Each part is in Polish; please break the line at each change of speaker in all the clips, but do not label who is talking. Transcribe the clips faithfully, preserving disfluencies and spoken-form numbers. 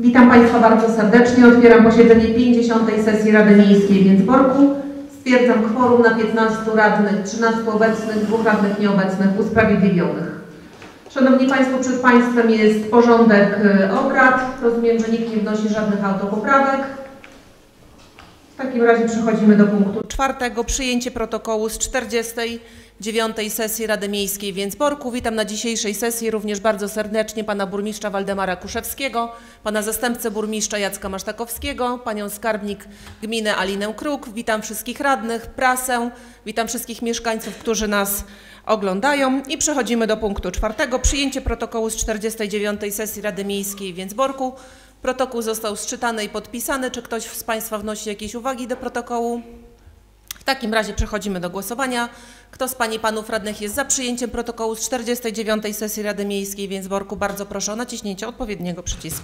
Witam Państwa bardzo serdecznie. Otwieram posiedzenie pięćdziesiątej sesji Rady Miejskiej w Więcborku. Stwierdzam kworum na piętnastu radnych, trzynastu obecnych, dwóch radnych nieobecnych, usprawiedliwionych. Szanowni Państwo, przed Państwem jest porządek obrad. Rozumiem, że nikt nie wnosi żadnych autopoprawek. W takim razie przechodzimy do punktu czwartego. Przyjęcie protokołu z czterdziestej dziewiątej sesji Rady Miejskiej w Więcborku. Witam na dzisiejszej sesji również bardzo serdecznie pana burmistrza Waldemara Kuszewskiego, pana zastępcę burmistrza Jacka Masztakowskiego, panią skarbnik gminy Alinę Kruk. Witam wszystkich radnych, prasę, witam wszystkich mieszkańców, którzy nas oglądają i przechodzimy do punktu czwartego. Przyjęcie protokołu z czterdziestej dziewiątej sesji Rady Miejskiej w Więcborku. Protokół został sczytany i podpisany. Czy ktoś z Państwa wnosi jakieś uwagi do protokołu? W takim razie przechodzimy do głosowania. Kto z Pań i Panów Radnych jest za przyjęciem protokołu z czterdziestej dziewiątej sesji Rady Miejskiej w Więcborku? Bardzo proszę o naciśnięcie odpowiedniego przycisku.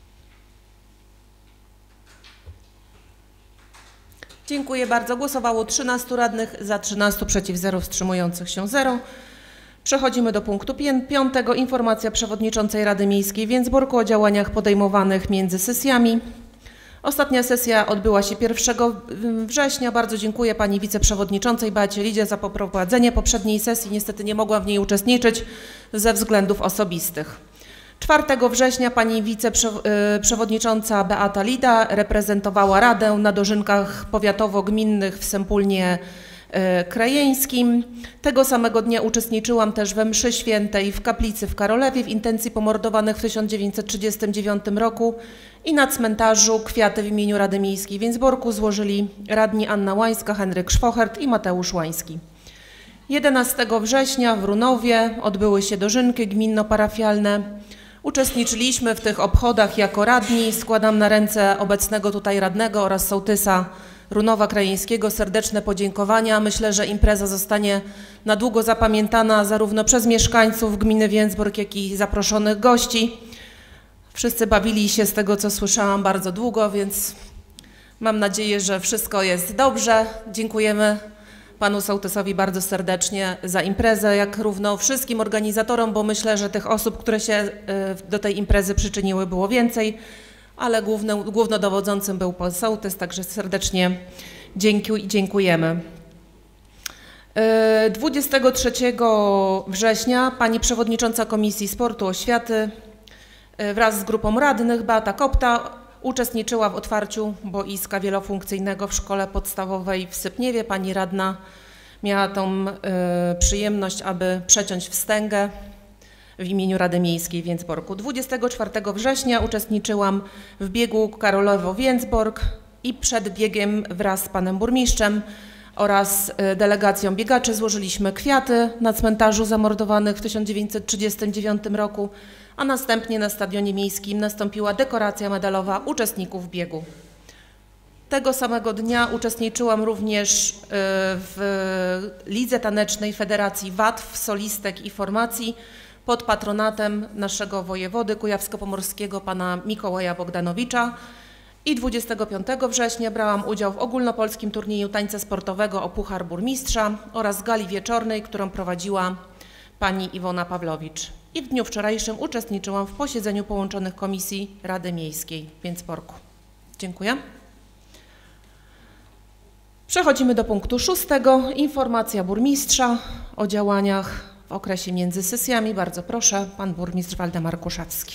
Dziękuję bardzo. Głosowało trzynastu radnych, za trzynastu, przeciw zero, wstrzymujących się zero. Przechodzimy do punktu piątego. Informacja przewodniczącej Rady Miejskiej w Więcborku o działaniach podejmowanych między sesjami. Ostatnia sesja odbyła się pierwszego września. Bardzo dziękuję pani wiceprzewodniczącej Beacie Lidzie za poprowadzenie poprzedniej sesji. Niestety nie mogłam w niej uczestniczyć ze względów osobistych. czwartego września pani wiceprzewodnicząca Beata Lida reprezentowała Radę na dożynkach powiatowo-gminnych w Sępólnie Krajeńskim. Tego samego dnia uczestniczyłam też we mszy świętej w kaplicy w Karolewie w intencji pomordowanych w tysiąc dziewięćset trzydziestym dziewiątym roku i na cmentarzu kwiaty w imieniu Rady Miejskiej w Więcborku złożyli radni Anna Łańska, Henryk Szwochert i Mateusz Łański. jedenastego września w Runowie odbyły się dożynki gminno-parafialne. Uczestniczyliśmy w tych obchodach jako radni. Składam na ręce obecnego tutaj radnego oraz sołtysa Runowa Krajeńskiego serdeczne podziękowania. Myślę, że impreza zostanie na długo zapamiętana zarówno przez mieszkańców gminy Więcbork, jak i zaproszonych gości. Wszyscy bawili się, z tego co słyszałam, bardzo długo, więc mam nadzieję, że wszystko jest dobrze. Dziękujemy panu sołtysowi bardzo serdecznie za imprezę, jak równo wszystkim organizatorom, bo myślę, że tych osób, które się do tej imprezy przyczyniły, było więcej, ale głównym, głównodowodzącym był pan sołtys, także serdecznie dziękuję, dziękujemy. dwudziestego trzeciego września pani przewodnicząca Komisji Sportu, Oświaty wraz z grupą radnych Beata Kopta uczestniczyła w otwarciu boiska wielofunkcyjnego w szkole podstawowej w Sypniewie. Pani radna miała tą y, przyjemność, aby przeciąć wstęgę w imieniu Rady Miejskiej w Więcborku. dwudziestego czwartego września uczestniczyłam w biegu Karolowo-Więcbork i przed biegiem wraz z panem burmistrzem oraz delegacją biegaczy złożyliśmy kwiaty na cmentarzu zamordowanych w tysiąc dziewięćset trzydziestym dziewiątym roku, a następnie na stadionie miejskim nastąpiła dekoracja medalowa uczestników biegu. Tego samego dnia uczestniczyłam również w Lidze Tanecznej Federacji W A T F, solistek i formacji pod patronatem naszego wojewody kujawsko-pomorskiego pana Mikołaja Bogdanowicza. I dwudziestego piątego września brałam udział w ogólnopolskim turnieju tańca sportowego o Puchar Burmistrza oraz gali wieczornej, którą prowadziła pani Iwona Pawlowicz. I w dniu wczorajszym uczestniczyłam w posiedzeniu połączonych komisji Rady Miejskiej w Więcborku. Dziękuję. Przechodzimy do punktu szóstego. Informacja burmistrza o działaniach w okresie między sesjami. Bardzo proszę, pan burmistrz Waldemar Kuszewski.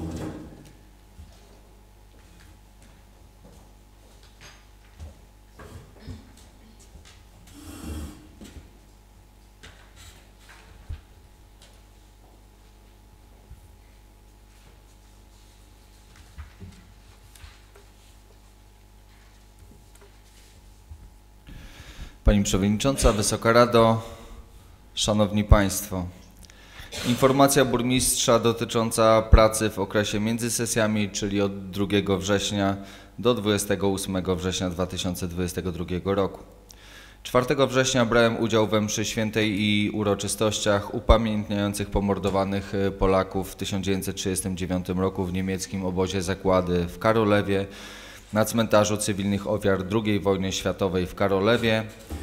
Pani Przewodnicząca, Wysoka Rado, Szanowni Państwo. Informacja burmistrza dotycząca pracy w okresie między sesjami, czyli od drugiego września do dwudziestego ósmego września dwa tysiące dwudziestego drugiego roku. czwartego września brałem udział we mszy świętej i uroczystościach upamiętniających pomordowanych Polaków w tysiąc dziewięćset trzydziestym dziewiątym roku w niemieckim obozie zagłady w Karolewie, na cmentarzu cywilnych ofiar drugiej wojny światowej w Karolewie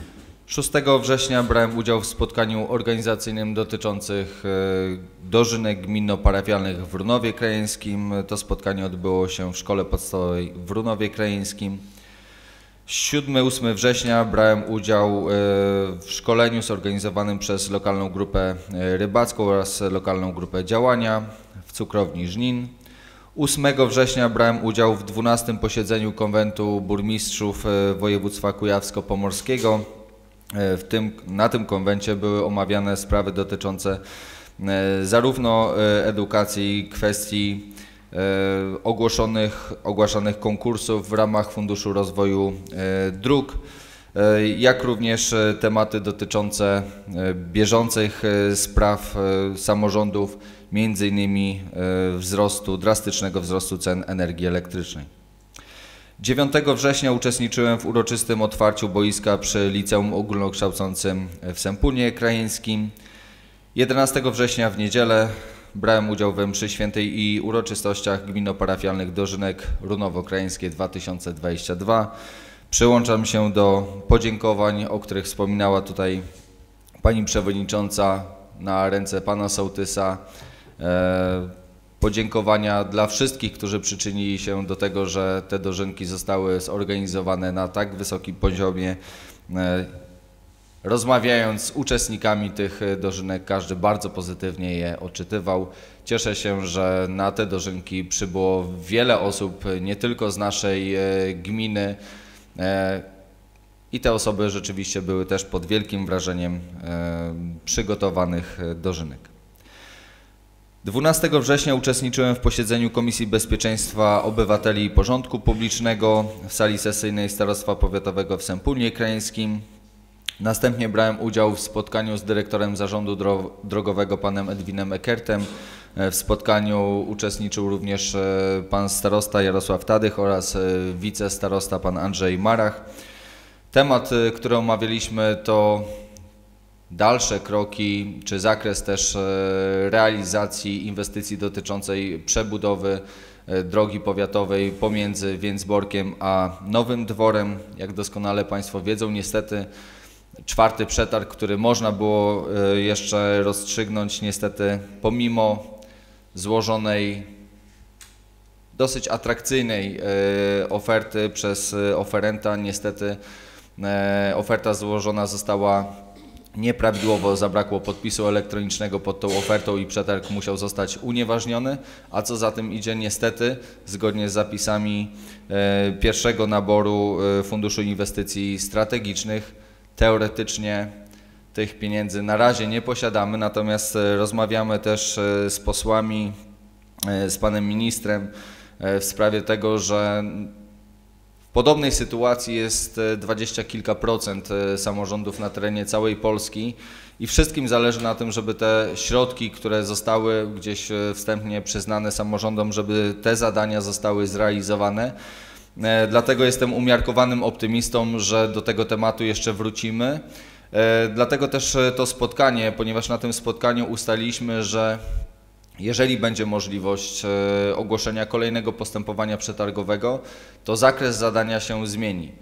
szóstego września brałem udział w spotkaniu organizacyjnym dotyczącym dożynek gminno-parafialnych w Runowie Krajeńskim. To spotkanie odbyło się w Szkole Podstawowej w Runowie Krajeńskim. siódmego ósmego września brałem udział w szkoleniu zorganizowanym przez lokalną grupę rybacką oraz lokalną grupę działania w cukrowni Żnin. ósmego września brałem udział w dwunastym posiedzeniu Konwentu Burmistrzów Województwa Kujawsko-Pomorskiego. W tym, na tym konwencie były omawiane sprawy dotyczące zarówno edukacji, kwestii ogłoszonych, ogłaszanych konkursów w ramach Funduszu Rozwoju Dróg, jak również tematy dotyczące bieżących spraw samorządów, między innymi wzrostu, drastycznego wzrostu cen energii elektrycznej. dziewiątego września uczestniczyłem w uroczystym otwarciu boiska przy Liceum Ogólnokształcącym w Sępólnie Krajeńskim. jedenastego września w niedzielę brałem udział we mszy świętej i uroczystościach gminno-parafialnych dożynek Runowo Krajeńskie dwa tysiące dwadzieścia dwa. Przyłączam się do podziękowań, o których wspominała tutaj pani przewodnicząca, na ręce pana sołtysa. Podziękowania dla wszystkich, którzy przyczynili się do tego, że te dożynki zostały zorganizowane na tak wysokim poziomie. Rozmawiając z uczestnikami tych dożynek, każdy bardzo pozytywnie je odczytywał. Cieszę się, że na te dożynki przybyło wiele osób, nie tylko z naszej gminy, i te osoby rzeczywiście były też pod wielkim wrażeniem przygotowanych dożynek. dwunastego września uczestniczyłem w posiedzeniu Komisji Bezpieczeństwa Obywateli i Porządku Publicznego w sali sesyjnej Starostwa Powiatowego w Sępólnie Krajeńskim. Następnie brałem udział w spotkaniu z dyrektorem Zarządu Drogowego panem Edwinem Eckertem. W spotkaniu uczestniczył również pan starosta Jarosław Tadych oraz wicestarosta pan Andrzej Marach. Temat, który omawialiśmy, to dalsze kroki, czy zakres też realizacji inwestycji dotyczącej przebudowy drogi powiatowej pomiędzy Więcborkiem a Nowym Dworem. Jak doskonale państwo wiedzą, niestety czwarty przetarg, który można było jeszcze rozstrzygnąć, niestety pomimo złożonej dosyć atrakcyjnej oferty przez oferenta, niestety oferta złożona została nieprawidłowo, zabrakło podpisu elektronicznego pod tą ofertą i przetarg musiał zostać unieważniony, a co za tym idzie, niestety zgodnie z zapisami pierwszego naboru Funduszu Inwestycji Strategicznych teoretycznie tych pieniędzy na razie nie posiadamy, natomiast rozmawiamy też z posłami, z panem ministrem w sprawie tego, że w podobnej sytuacji jest dwadzieścia kilka procent samorządów na terenie całej Polski i wszystkim zależy na tym, żeby te środki, które zostały gdzieś wstępnie przyznane samorządom, żeby te zadania zostały zrealizowane. Dlatego jestem umiarkowanym optymistą, że do tego tematu jeszcze wrócimy. Dlatego też to spotkanie, ponieważ na tym spotkaniu ustaliliśmy, że jeżeli będzie możliwość ogłoszenia kolejnego postępowania przetargowego, to zakres zadania się zmieni.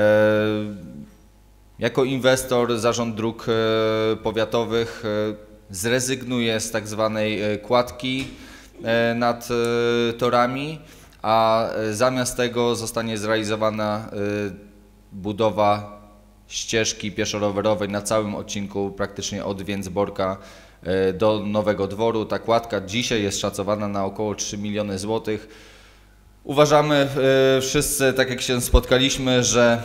Jako inwestor Zarząd Dróg Powiatowych zrezygnuje z tak zwanej kładki nad torami, a zamiast tego zostanie zrealizowana budowa ścieżki pieszo-rowerowej na całym odcinku praktycznie od Więcborka do Nowego Dworu. Ta kładka dzisiaj jest szacowana na około trzy miliony złotych. Uważamy wszyscy, tak jak się spotkaliśmy, że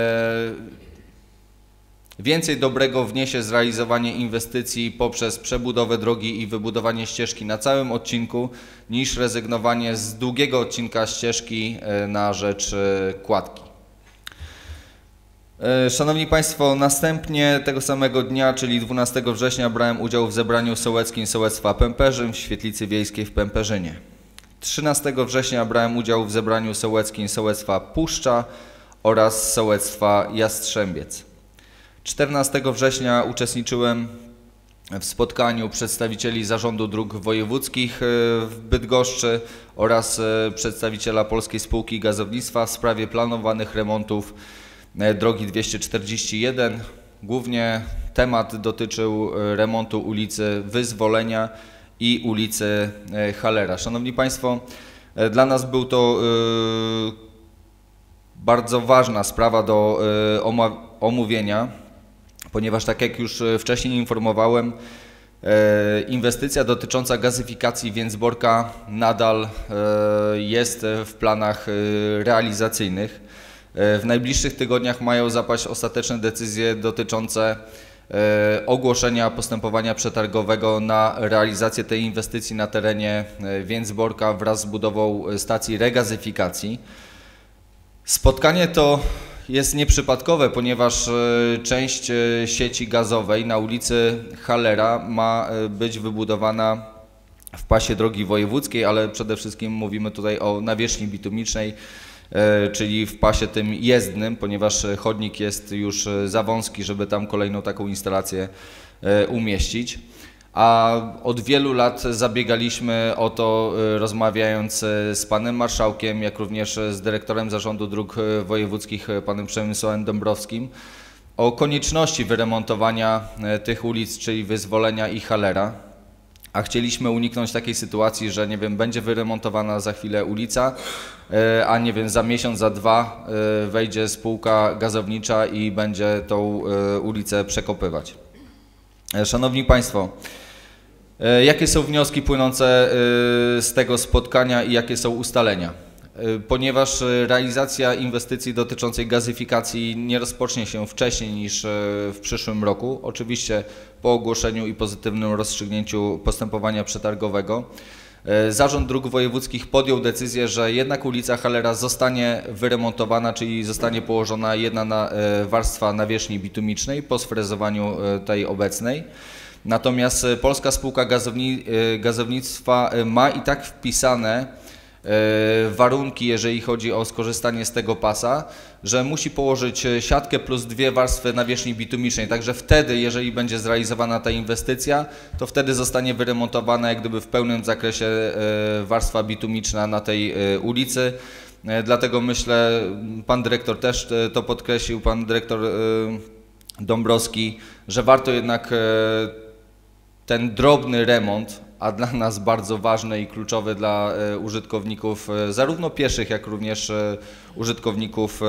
więcej dobrego wniesie zrealizowanie inwestycji poprzez przebudowę drogi i wybudowanie ścieżki na całym odcinku, niż rezygnowanie z długiego odcinka ścieżki na rzecz kładki. Szanowni Państwo, następnie tego samego dnia, czyli dwunastego września, brałem udział w zebraniu sołeckim Sołectwa Pęperzyn w Świetlicy Wiejskiej w Pęperzynie. trzynastego września brałem udział w zebraniu sołeckim Sołectwa Puszcza oraz Sołectwa Jastrzębiec. czternastego września uczestniczyłem w spotkaniu przedstawicieli Zarządu Dróg Wojewódzkich w Bydgoszczy oraz przedstawiciela Polskiej Spółki Gazownictwa w sprawie planowanych remontów drogi dwieście czterdzieści jeden. Głównie temat dotyczył remontu ulicy Wyzwolenia i ulicy Hallera. Szanowni Państwo, dla nas był to bardzo ważna sprawa do omówienia, ponieważ tak jak już wcześniej informowałem, inwestycja dotycząca gazyfikacji Więcborka nadal jest w planach realizacyjnych. W najbliższych tygodniach mają zapaść ostateczne decyzje dotyczące ogłoszenia postępowania przetargowego na realizację tej inwestycji na terenie Więcborka wraz z budową stacji regazyfikacji. Spotkanie to jest nieprzypadkowe, ponieważ część sieci gazowej na ulicy Hallera ma być wybudowana w pasie drogi wojewódzkiej, ale przede wszystkim mówimy tutaj o nawierzchni bitumicznej, czyli w pasie tym jezdnym, ponieważ chodnik jest już za wąski, żeby tam kolejną taką instalację umieścić. A od wielu lat zabiegaliśmy o to, rozmawiając z panem marszałkiem, jak również z dyrektorem Zarządu Dróg Wojewódzkich, panem Przemysławem Dąbrowskim, o konieczności wyremontowania tych ulic, czyli Wyzwolenia i Hallera. A chcieliśmy uniknąć takiej sytuacji, że nie wiem, będzie wyremontowana za chwilę ulica, a nie wiem, za miesiąc, za dwa wejdzie spółka gazownicza i będzie tą ulicę przekopywać. Szanowni Państwo, jakie są wnioski płynące z tego spotkania i jakie są ustalenia? Ponieważ realizacja inwestycji dotyczącej gazyfikacji nie rozpocznie się wcześniej niż w przyszłym roku, oczywiście po ogłoszeniu i pozytywnym rozstrzygnięciu postępowania przetargowego, Zarząd Dróg Wojewódzkich podjął decyzję, że jednak ulica Hallera zostanie wyremontowana, czyli zostanie położona jedna na, warstwa nawierzchni bitumicznej po sfrezowaniu tej obecnej. Natomiast Polska Spółka Gazowni, Gazownictwa ma i tak wpisane warunki, jeżeli chodzi o skorzystanie z tego pasa, że musi położyć siatkę plus dwie warstwy nawierzchni bitumicznej. Także wtedy, jeżeli będzie zrealizowana ta inwestycja, to wtedy zostanie wyremontowana jak gdyby w pełnym zakresie warstwa bitumiczna na tej ulicy. Dlatego myślę, pan dyrektor też to podkreślił, pan dyrektor Dąbrowski, że warto jednak ten drobny remont, a dla nas bardzo ważny i kluczowy dla użytkowników zarówno pieszych, jak również użytkowników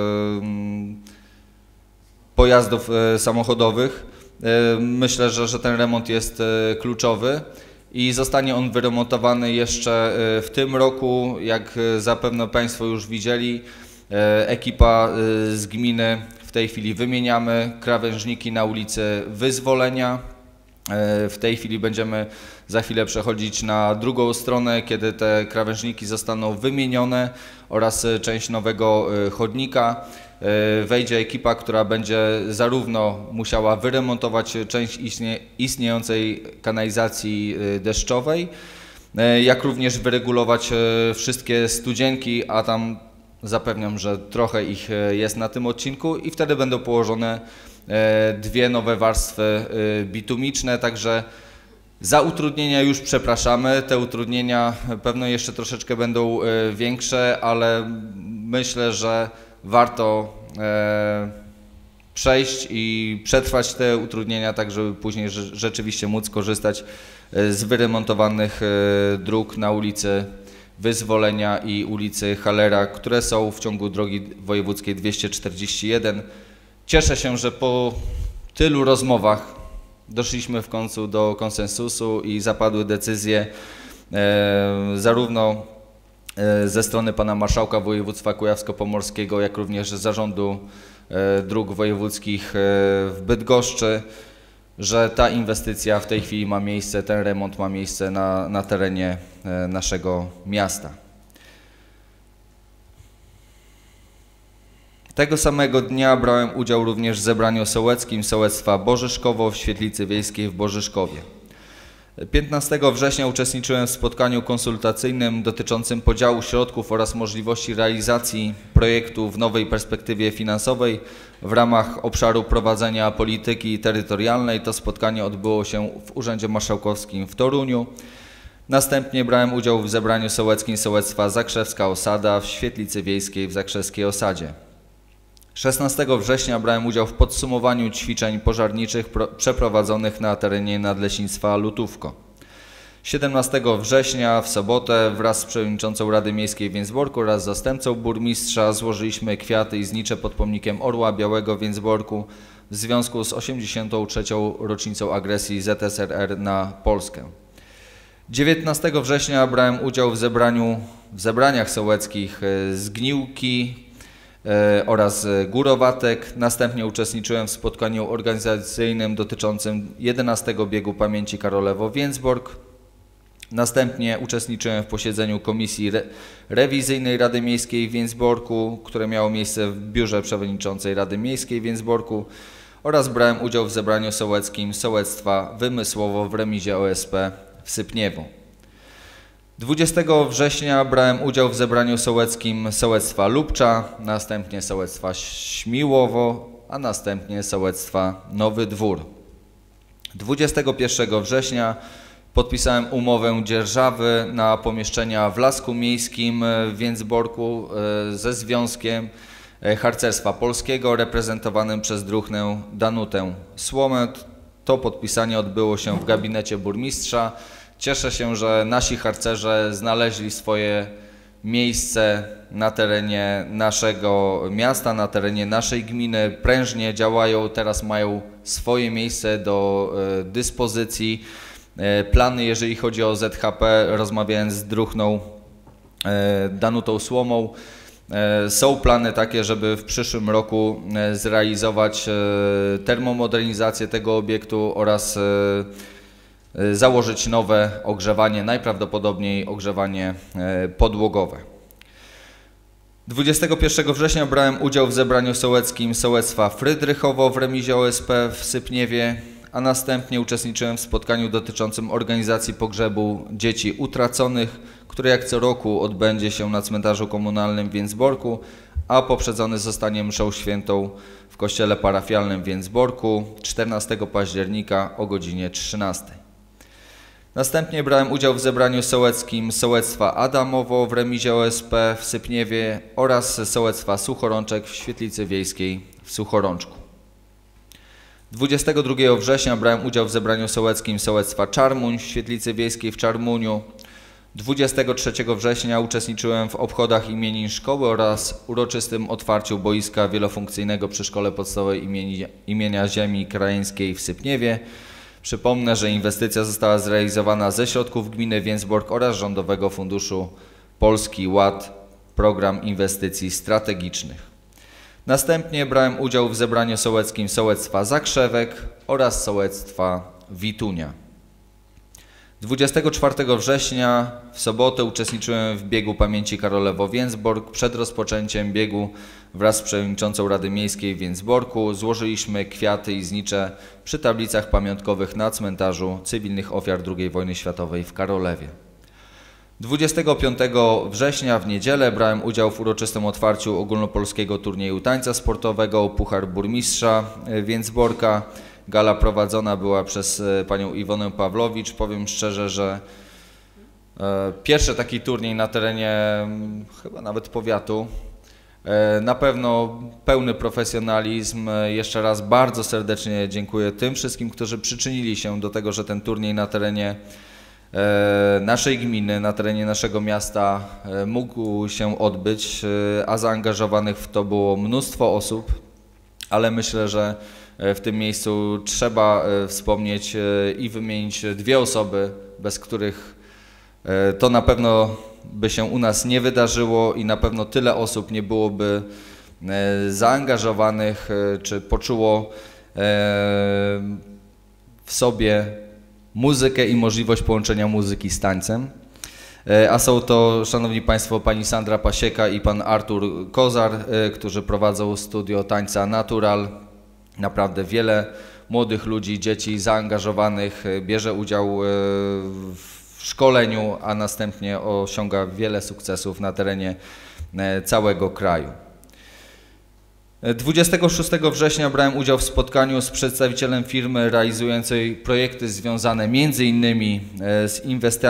pojazdów samochodowych. Myślę, że, że ten remont jest kluczowy i zostanie on wyremontowany jeszcze w tym roku. Jak zapewne Państwo już widzieli, ekipa z gminy w tej chwili wymieniamy krawężniki na ulicy Wyzwolenia. W tej chwili będziemy za chwilę przechodzić na drugą stronę, kiedy te krawężniki zostaną wymienione oraz część nowego chodnika. Wejdzie ekipa, która będzie zarówno musiała wyremontować część istnie, istniejącej kanalizacji deszczowej, jak również wyregulować wszystkie studzienki, a tam zapewniam, że trochę ich jest na tym odcinku i wtedy będą położone dwie nowe warstwy bitumiczne, także za utrudnienia już przepraszamy. Te utrudnienia pewno jeszcze troszeczkę będą większe, ale myślę, że warto przejść i przetrwać te utrudnienia, tak żeby później rzeczywiście móc korzystać z wyremontowanych dróg na ulicy Wyzwolenia i ulicy Hallera, które są w ciągu drogi wojewódzkiej dwieście czterdzieści jeden. Cieszę się, że po tylu rozmowach doszliśmy w końcu do konsensusu i zapadły decyzje e, zarówno e, ze strony pana marszałka województwa kujawsko-pomorskiego, jak również Zarządu e, Dróg Wojewódzkich e, w Bydgoszczy, że ta inwestycja w tej chwili ma miejsce, ten remont ma miejsce na, na terenie e, naszego miasta. Tego samego dnia brałem udział również w zebraniu sołeckim sołectwa Bożyszkowo w Świetlicy Wiejskiej w Bożyszkowie. piętnastego września uczestniczyłem w spotkaniu konsultacyjnym dotyczącym podziału środków oraz możliwości realizacji projektu w nowej perspektywie finansowej w ramach obszaru prowadzenia polityki terytorialnej. To spotkanie odbyło się w Urzędzie Marszałkowskim w Toruniu. Następnie brałem udział w zebraniu sołeckim sołectwa Zakrzewska Osada w Świetlicy Wiejskiej w Zakrzewskiej Osadzie. szesnastego września brałem udział w podsumowaniu ćwiczeń pożarniczych przeprowadzonych na terenie Nadleśnictwa Lutówko. siedemnastego września w sobotę wraz z przewodniczącą Rady Miejskiej w Więcborku oraz zastępcą burmistrza złożyliśmy kwiaty i znicze pod pomnikiem Orła Białego w Więcborku w związku z osiemdziesiątą trzecią rocznicą agresji Z S R R na Polskę. dziewiętnastego września brałem udział w zebraniu, w zebraniach sołeckich z Gniłki oraz Górowatek. Następnie uczestniczyłem w spotkaniu organizacyjnym dotyczącym jedenastego biegu pamięci Karolewo-Więcbork. Następnie uczestniczyłem w posiedzeniu Komisji Re Rewizyjnej Rady Miejskiej w Więcborku, które miało miejsce w biurze przewodniczącej Rady Miejskiej w Więcborku oraz brałem udział w zebraniu sołeckim Sołectwa Wymysłowo w remizie O S P w Sypniewo. dwudziestego września brałem udział w zebraniu sołeckim Sołectwa Lubcza, następnie Sołectwa Śmiłowo, a następnie Sołectwa Nowy Dwór. dwudziestego pierwszego września podpisałem umowę dzierżawy na pomieszczenia w Lasku Miejskim w Więcborku ze Związkiem Harcerstwa Polskiego reprezentowanym przez druhną Danutę Słomę. To podpisanie odbyło się w gabinecie burmistrza. Cieszę się, że nasi harcerze znaleźli swoje miejsce na terenie naszego miasta, na terenie naszej gminy. Prężnie działają, teraz mają swoje miejsce do dyspozycji. Plany, jeżeli chodzi o Z H P, rozmawiałem z druhną Danutą Słomą. Są plany takie, żeby w przyszłym roku zrealizować termomodernizację tego obiektu oraz założyć nowe ogrzewanie, najprawdopodobniej ogrzewanie podłogowe. dwudziestego pierwszego września brałem udział w zebraniu sołeckim Sołectwa Frydrychowo w remizie O S P w Sypniewie, a następnie uczestniczyłem w spotkaniu dotyczącym organizacji pogrzebu dzieci utraconych, które jak co roku odbędzie się na cmentarzu komunalnym w Więcborku, a poprzedzony zostanie mszą świętą w kościele parafialnym w Więcborku czternastego października o godzinie trzynastej. Następnie brałem udział w zebraniu sołeckim Sołectwa Adamowo w remizie O S P w Sypniewie oraz Sołectwa Suchorączek w Świetlicy Wiejskiej w Suchorączku. dwudziestego drugiego września brałem udział w zebraniu sołeckim Sołectwa Czarmuń w Świetlicy Wiejskiej w Czarmuniu. dwudziestego trzeciego września uczestniczyłem w obchodach imienin szkoły oraz uroczystym otwarciu boiska wielofunkcyjnego przy Szkole Podstawowej imienia, imienia Ziemi Krajeńskiej w Sypniewie. Przypomnę, że inwestycja została zrealizowana ze środków gminy Więcbork oraz Rządowego Funduszu Polski Ład, Program Inwestycji Strategicznych. Następnie brałem udział w zebraniu sołeckim Sołectwa Zakrzewek oraz Sołectwa Witunia. dwudziestego czwartego września w sobotę uczestniczyłem w biegu pamięci Karolewo-Więcbork. Przed rozpoczęciem biegu wraz z przewodniczącą Rady Miejskiej w Więcborku złożyliśmy kwiaty i znicze przy tablicach pamiątkowych na cmentarzu cywilnych ofiar drugiej wojny światowej w Karolewie. dwudziestego piątego września w niedzielę brałem udział w uroczystym otwarciu ogólnopolskiego turnieju tańca sportowego Puchar Burmistrza Więcborka. Gala prowadzona była przez panią Iwonę Pawlowicz. Powiem szczerze, że e, pierwszy taki turniej na terenie m, chyba nawet powiatu. E, na pewno pełny profesjonalizm. Jeszcze raz bardzo serdecznie dziękuję tym wszystkim, którzy przyczynili się do tego, że ten turniej na terenie e, naszej gminy, na terenie naszego miasta e, mógł się odbyć, e, a zaangażowanych w to było mnóstwo osób, ale myślę, że w tym miejscu trzeba wspomnieć i wymienić dwie osoby, bez których to na pewno by się u nas nie wydarzyło i na pewno tyle osób nie byłoby zaangażowanych, czy poczuło w sobie muzykę i możliwość połączenia muzyki z tańcem. A są to, szanowni państwo, pani Sandra Pasieka i pan Artur Kozar, którzy prowadzą studio tańca Natural. Naprawdę wiele młodych ludzi, dzieci zaangażowanych bierze udział w szkoleniu, a następnie osiąga wiele sukcesów na terenie całego kraju. dwudziestego szóstego września brałem udział w spotkaniu z przedstawicielem firmy realizującej projekty związane między innymi z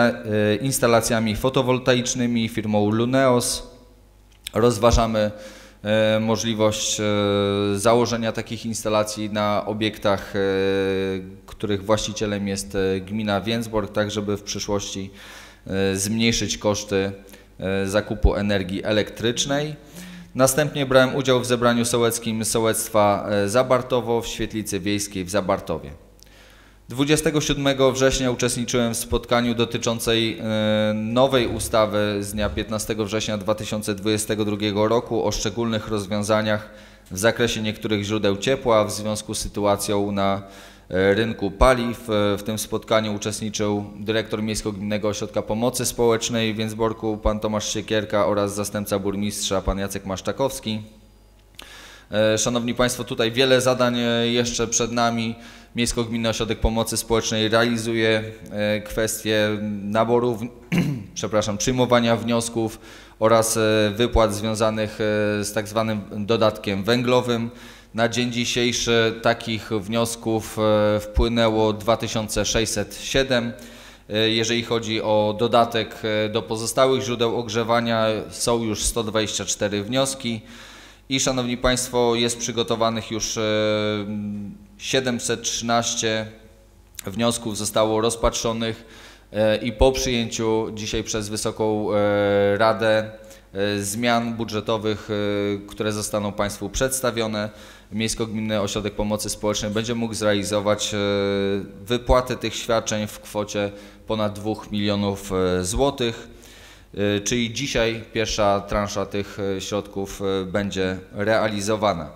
instalacjami fotowoltaicznymi, firmą Luneos. Rozważamy możliwość założenia takich instalacji na obiektach, których właścicielem jest gmina Więcbork, tak żeby w przyszłości zmniejszyć koszty zakupu energii elektrycznej. Następnie brałem udział w zebraniu sołeckim sołectwa Zabartowo w świetlicy wiejskiej w Zabartowie. dwudziestego siódmego września uczestniczyłem w spotkaniu dotyczącej nowej ustawy z dnia piętnastego września dwa tysiące dwudziestego drugiego roku o szczególnych rozwiązaniach w zakresie niektórych źródeł ciepła w związku z sytuacją na rynku paliw. W tym spotkaniu uczestniczył dyrektor Miejsko-Gminnego Ośrodka Pomocy Społecznej w Więcborku pan Tomasz Siekierka oraz zastępca burmistrza pan Jacek Maszczakowski. Szanowni Państwo, tutaj wiele zadań jeszcze przed nami. Miejsko-Gminny Ośrodek Pomocy Społecznej realizuje kwestie naboru, przepraszam, przyjmowania wniosków oraz wypłat związanych z tak zwanym dodatkiem węglowym. Na dzień dzisiejszy takich wniosków wpłynęło dwa tysiące sześćset siedem. Jeżeli chodzi o dodatek do pozostałych źródeł ogrzewania, są już sto dwadzieścia cztery wnioski i Szanowni Państwo, jest przygotowanych już siedemset trzynaście wniosków zostało rozpatrzonych i po przyjęciu dzisiaj przez Wysoką Radę zmian budżetowych, które zostaną Państwu przedstawione, Miejsko-Gminny Ośrodek Pomocy Społecznej będzie mógł zrealizować wypłatę tych świadczeń w kwocie ponad dwóch milionów złotych, czyli dzisiaj pierwsza transza tych środków będzie realizowana.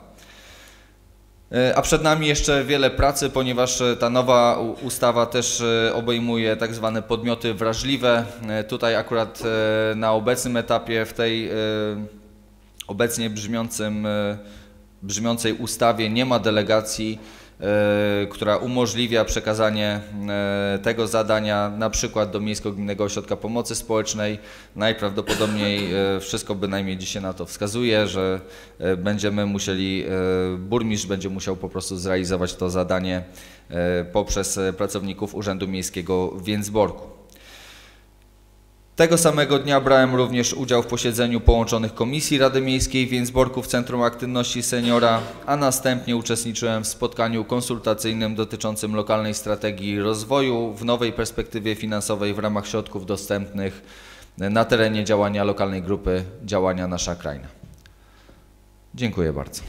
A przed nami jeszcze wiele pracy, ponieważ ta nowa ustawa też obejmuje tak zwane podmioty wrażliwe. Tutaj akurat na obecnym etapie, w tej obecnie brzmiącym, brzmiącej ustawie nie ma delegacji, która umożliwia przekazanie tego zadania na przykład do Miejsko-Gminnego Ośrodka Pomocy Społecznej. Najprawdopodobniej wszystko bynajmniej dzisiaj na to wskazuje, że będziemy musieli, burmistrz będzie musiał po prostu zrealizować to zadanie poprzez pracowników Urzędu Miejskiego w Więcborku. Tego samego dnia brałem również udział w posiedzeniu połączonych Komisji Rady Miejskiej w Więcborku w Centrum Aktywności Seniora, a następnie uczestniczyłem w spotkaniu konsultacyjnym dotyczącym lokalnej strategii rozwoju w nowej perspektywie finansowej w ramach środków dostępnych na terenie działania lokalnej grupy działania Nasza Kraina. Dziękuję bardzo.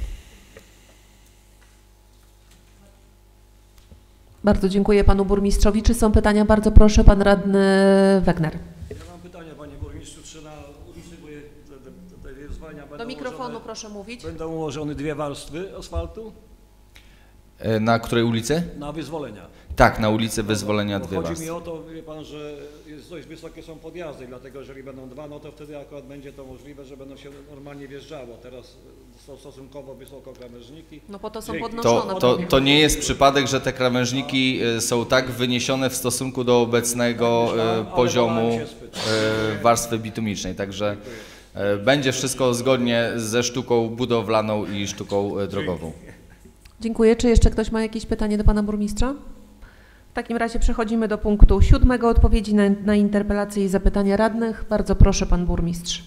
Bardzo dziękuję panu burmistrzowi. Czy są pytania? Bardzo proszę, pan radny Wegner.
Panie burmistrzu, czy na ulicy, bo te, te, te zwalnia będą
do mikrofonu
ułożone,
proszę mówić.
Będą ułożone dwie warstwy asfaltu?
Na której ulicy?
Na Wyzwolenia.
Tak, na ulicy Wyzwolenia dwie
Chodzi
warstwy.
mi o to, wie pan, że jest dość wysokie są podjazdy, dlatego jeżeli będą dwa, no to wtedy akurat będzie to możliwe, że będą się normalnie wjeżdżało. Teraz są stosunkowo wysoko krawężniki.
No po to są
Dzięki.
podnoszone.
To, to, to nie jest przypadek, że te krawężniki są tak wyniesione w stosunku do obecnego poziomu warstwy bitumicznej, także będzie wszystko zgodnie ze sztuką budowlaną i sztuką drogową.
Dziękuję. Czy jeszcze ktoś ma jakieś pytanie do pana burmistrza? W takim razie przechodzimy do punktu siódmego, odpowiedzi na, na interpelacje i zapytania radnych. Bardzo proszę, pan burmistrz.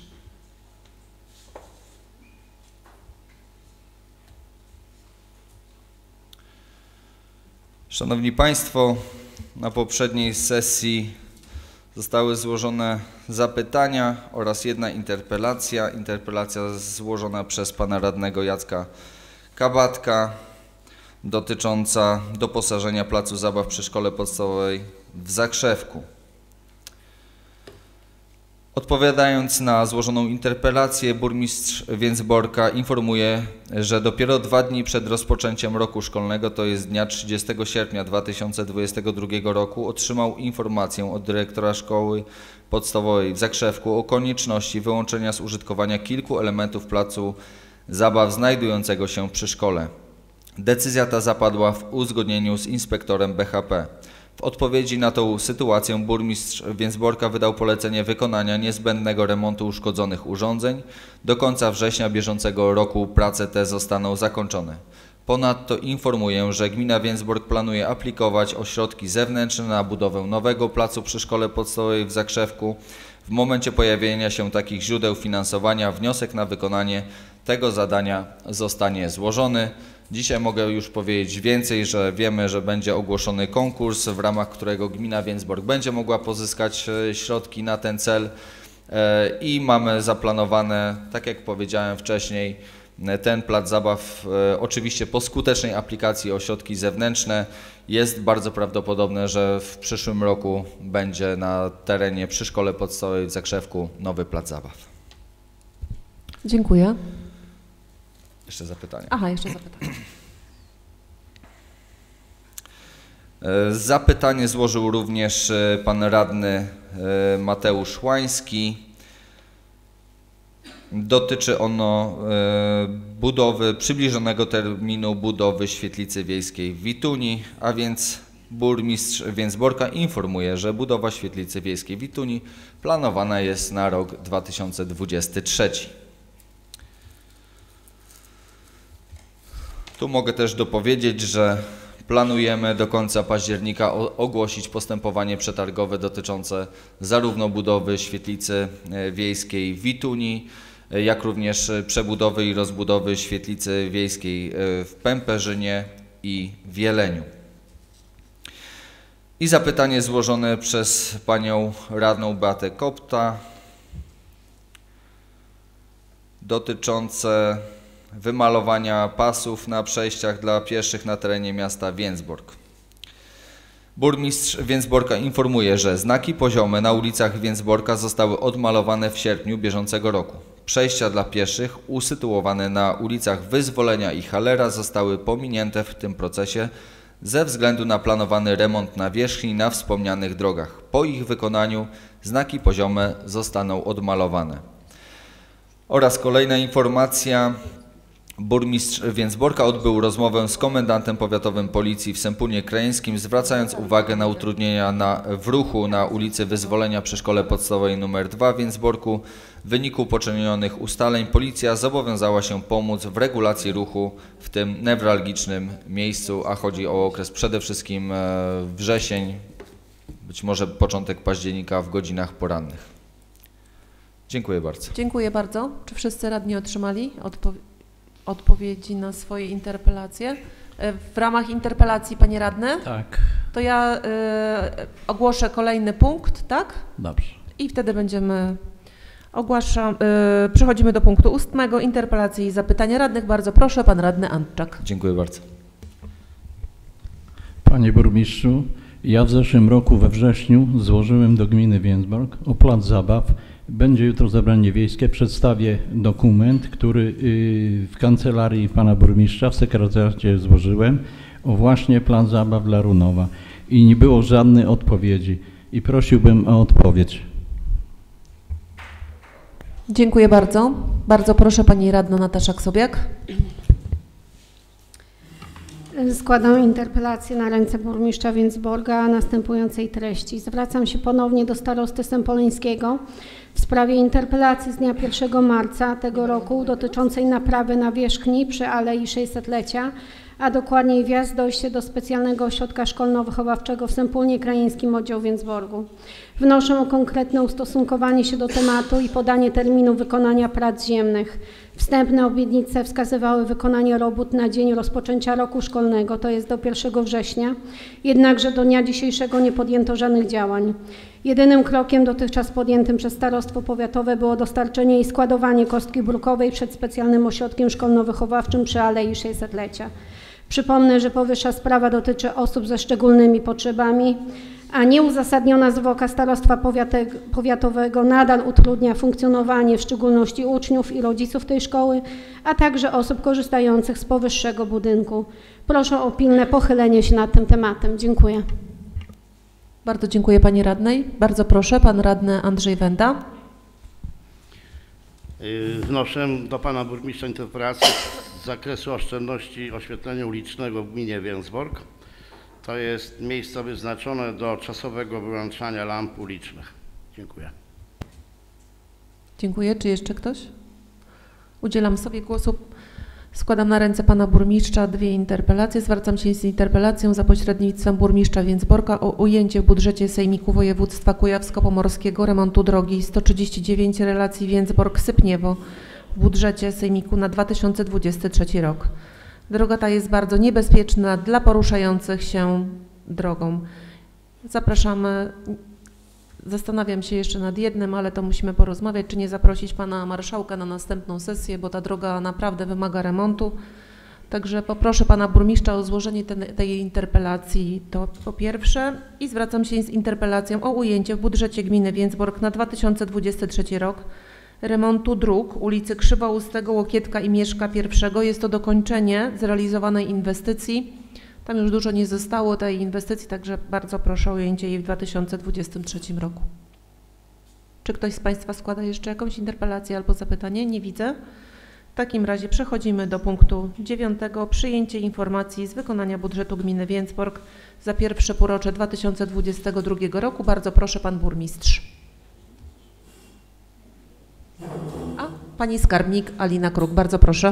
Szanowni Państwo, na poprzedniej sesji zostały złożone zapytania oraz jedna interpelacja. Interpelacja złożona przez pana radnego Jacka Kabatka dotycząca doposażenia placu zabaw przy szkole podstawowej w Zakrzewku. Odpowiadając na złożoną interpelację, burmistrz Więcborka informuje, że dopiero dwa dni przed rozpoczęciem roku szkolnego, to jest dnia trzydziestego sierpnia dwa tysiące dwudziestego drugiego roku, otrzymał informację od dyrektora szkoły podstawowej w Zakrzewku o konieczności wyłączenia z użytkowania kilku elementów placu zabaw znajdującego się przy szkole. Decyzja ta zapadła w uzgodnieniu z inspektorem B H P. W odpowiedzi na tą sytuację burmistrz Więcborka wydał polecenie wykonania niezbędnego remontu uszkodzonych urządzeń. Do końca września bieżącego roku prace te zostaną zakończone. Ponadto informuję, że gmina Więcbork planuje aplikować o środki zewnętrzne na budowę nowego placu przy szkole podstawowej w Zakrzewku. W momencie pojawienia się takich źródeł finansowania wniosek na wykonanie tego zadania zostanie złożony. Dzisiaj mogę już powiedzieć więcej, że wiemy, że będzie ogłoszony konkurs, w ramach którego gmina Więcbork będzie mogła pozyskać środki na ten cel i mamy zaplanowane, tak jak powiedziałem wcześniej, ten plac zabaw oczywiście po skutecznej aplikacji o środki zewnętrzne. Jest bardzo prawdopodobne, że w przyszłym roku będzie na terenie przy szkole podstawowej w Zakrzewku nowy plac zabaw.
Dziękuję.
Jeszcze zapytanie.
Aha, jeszcze zapytanie.
Zapytanie złożył również pan radny Mateusz Łański. Dotyczy ono budowy, przybliżonego terminu budowy świetlicy wiejskiej w Wituni, a więc burmistrz Więcborka informuje, że budowa świetlicy wiejskiej w Wituni planowana jest na rok dwa tysiące dwudziesty trzeci. Tu mogę też dopowiedzieć, że planujemy do końca października ogłosić postępowanie przetargowe dotyczące zarówno budowy świetlicy wiejskiej w Wituni, jak również przebudowy i rozbudowy świetlicy wiejskiej w Pęperzynie i w Jeleniu. I zapytanie złożone przez panią radną Beatę Kopta dotyczące wymalowania pasów na przejściach dla pieszych na terenie miasta Więcbork. Burmistrz Więcborka informuje, że znaki poziome na ulicach Więcborka zostały odmalowane w sierpniu bieżącego roku. Przejścia dla pieszych usytuowane na ulicach Wyzwolenia i Halera zostały pominięte w tym procesie ze względu na planowany remont nawierzchni na wspomnianych drogach. Po ich wykonaniu znaki poziome zostaną odmalowane. Oraz kolejna informacja. Burmistrz Więcborka odbył rozmowę z komendantem powiatowym policji w Sępunie Krajeńskim, zwracając uwagę na utrudnienia na, w ruchu na ulicy Wyzwolenia przy szkole podstawowej nr dwa w Więcborku. W wyniku poczynionych ustaleń policja zobowiązała się pomóc w regulacji ruchu w tym newralgicznym miejscu, a chodzi o okres przede wszystkim wrzesień, być może początek października w godzinach porannych. Dziękuję bardzo.
Dziękuję bardzo. Czy wszyscy radni otrzymali odpowiedź? Odpowiedzi na swoje interpelacje. W ramach interpelacji, panie radny?
Tak.
To ja y, ogłoszę kolejny punkt, tak?
Dobrze.
I wtedy będziemy ogłaszam. Y, przechodzimy do punktu ustnego, interpelacji i zapytania radnych. Bardzo proszę, pan radny Antczak.
Dziękuję bardzo.
Panie burmistrzu, ja w zeszłym roku we wrześniu złożyłem do gminy Więcbork o plac zabaw. Będzie jutro zebranie wiejskie. Przedstawię dokument, który w kancelarii pana burmistrza w sekretariacie złożyłem o właśnie plan zabaw dla Runowa i nie było żadnej odpowiedzi i prosiłbym o odpowiedź.
Dziękuję bardzo. Bardzo proszę pani radna Natasza Ksobiak.
Składam interpelację na ręce burmistrza Więcborka następującej treści. Zwracam się ponownie do starosty Sępoleńskiego w sprawie interpelacji z dnia pierwszego marca tego roku dotyczącej naprawy nawierzchni przy Alei sześćsetlecia, a dokładniej wjazd dojście do specjalnego ośrodka szkolno-wychowawczego w Sępólnie Krajeńskim oddział Więcborgu. Wnoszę o konkretne ustosunkowanie się do tematu i podanie terminu wykonania prac ziemnych. Wstępne obietnice wskazywały wykonanie robót na dzień rozpoczęcia roku szkolnego, to jest do pierwszego września, jednakże do dnia dzisiejszego nie podjęto żadnych działań. Jedynym krokiem dotychczas podjętym przez starostwo powiatowe było dostarczenie i składowanie kostki brukowej przed specjalnym ośrodkiem szkolno-wychowawczym przy Alei sześćsetlecia. Przypomnę, że powyższa sprawa dotyczy osób ze szczególnymi potrzebami, a nieuzasadniona zwłoka starostwa powiatowego nadal utrudnia funkcjonowanie w szczególności uczniów i rodziców tej szkoły, a także osób korzystających z powyższego budynku. Proszę o pilne pochylenie się nad tym tematem. Dziękuję.
Bardzo dziękuję pani radnej. Bardzo proszę, pan radny Andrzej Wenda.
Wnoszę do pana burmistrza interpelację z zakresu oszczędności oświetlenia ulicznego w gminie Więcbork. To jest miejsce wyznaczone do czasowego wyłączania lamp ulicznych. Dziękuję.
Dziękuję. Czy jeszcze ktoś? Udzielam sobie głosu. Składam na ręce pana burmistrza dwie interpelacje. Zwracam się z interpelacją za pośrednictwem burmistrza Więcborka o ujęcie w budżecie Sejmiku Województwa Kujawsko-Pomorskiego remontu drogi sto trzydzieści dziewięć relacji Więcbork-Sypniewo w budżecie Sejmiku na dwa tysiące dwudziesty trzeci rok. Droga ta jest bardzo niebezpieczna dla poruszających się drogą. Zapraszamy, zastanawiam się jeszcze nad jednym, ale to musimy porozmawiać, czy nie zaprosić pana marszałka na następną sesję, bo ta droga naprawdę wymaga remontu. Także poproszę pana burmistrza o złożenie ten, tej interpelacji, to po pierwsze, i zwracam się z interpelacją o ujęcie w budżecie gminy Więcbork na dwa tysiące dwudziesty trzeci rok remontu dróg ulicy Krzywoustego, Łokietka i Mieszka pierwszego. Jest to dokończenie zrealizowanej inwestycji. Tam już dużo nie zostało tej inwestycji, także bardzo proszę o ujęcie jej w dwa tysiące dwudziestym trzecim roku. Czy ktoś z państwa składa jeszcze jakąś interpelację albo zapytanie? Nie widzę. W takim razie przechodzimy do punktu dziewiątego. Przyjęcie informacji z wykonania budżetu gminy Więcbork za pierwsze półrocze dwa tysiące dwudziestego drugiego roku. Bardzo proszę, pan burmistrz. A, pani skarbnik Alina Kruk, bardzo proszę.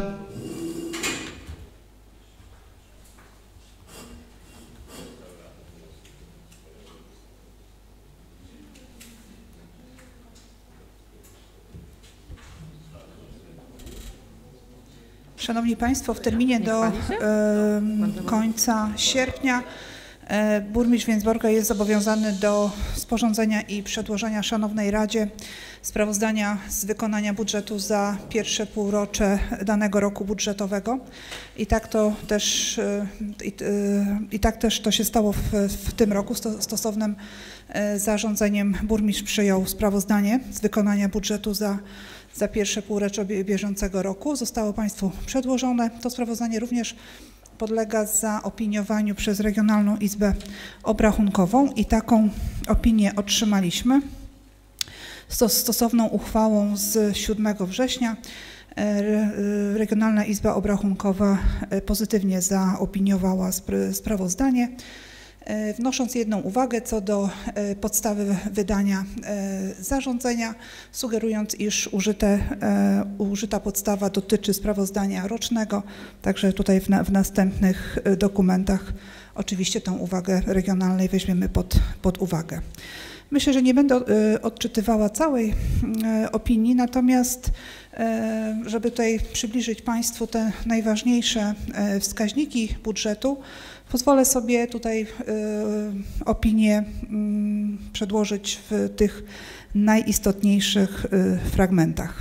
Szanowni Państwo, w terminie do e, końca sierpnia e, burmistrz Więcborka jest zobowiązany do sporządzenia i przedłożenia Szanownej Radzie sprawozdania z wykonania budżetu za pierwsze półrocze danego roku budżetowego. I tak to też, e, i, e, i tak też to się stało w, w tym roku. Sto, stosownym e, zarządzeniem burmistrz przyjął sprawozdanie z wykonania budżetu za za pierwsze półrocze bieżącego roku. Zostało Państwu przedłożone. To sprawozdanie również podlega zaopiniowaniu przez Regionalną Izbę Obrachunkową i taką opinię otrzymaliśmy. Stosowną uchwałą z siódmego września Regionalna Izba Obrachunkowa pozytywnie zaopiniowała sprawozdanie, wnosząc jedną uwagę co do podstawy wydania zarządzenia, sugerując, iż użyte, użyta podstawa dotyczy sprawozdania rocznego, także tutaj w, na, w następnych dokumentach oczywiście tą uwagę regionalnej weźmiemy pod, pod uwagę. Myślę, że nie będę odczytywała całej opinii, natomiast żeby tutaj przybliżyć Państwu te najważniejsze wskaźniki budżetu, pozwolę sobie tutaj opinię przedłożyć w tych najistotniejszych fragmentach.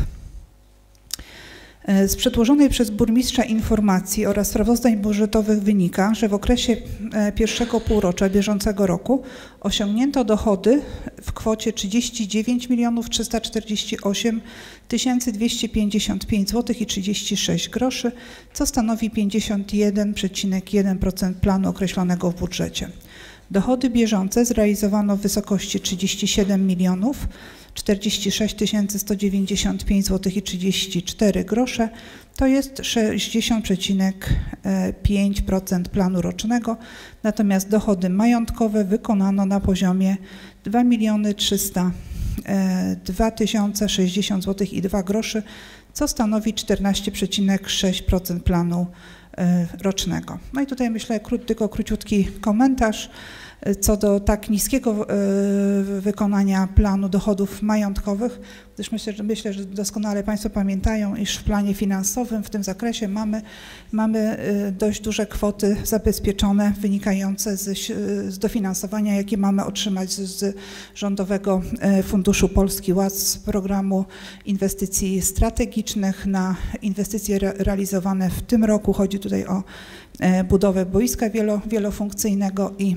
Z przedłożonej przez burmistrza informacji oraz sprawozdań budżetowych wynika, że w okresie pierwszego półrocza bieżącego roku osiągnięto dochody w kwocie trzydzieści dziewięć milionów trzysta czterdzieści osiem tysięcy dwieście pięćdziesiąt pięć złotych i trzydzieści sześć groszy, co stanowi pięćdziesiąt jeden przecinek jeden procent planu określonego w budżecie. Dochody bieżące zrealizowano w wysokości trzydzieści siedem milionów czterdzieści sześć tysięcy sto dziewięćdziesiąt pięć złotych i trzydzieści cztery grosze, to jest sześćdziesiąt przecinek pięć procent planu rocznego, natomiast dochody majątkowe wykonano na poziomie dwa miliony trzysta dwa tysiące sześćdziesiąt złotych i dwa groszy, co stanowi czternaście przecinek sześć procent planu rocznego. No i tutaj myślę kró- tylko króciutki komentarz co do tak niskiego wykonania planu dochodów majątkowych, gdyż myślę, że, myślę, że doskonale Państwo pamiętają, iż w planie finansowym w tym zakresie mamy, mamy dość duże kwoty zabezpieczone wynikające z, z dofinansowania, jakie mamy otrzymać z, z Rządowego Funduszu Polski Ład, z programu inwestycji strategicznych na inwestycje re, realizowane w tym roku. Chodzi tutaj o budowę boiska wielo, wielofunkcyjnego i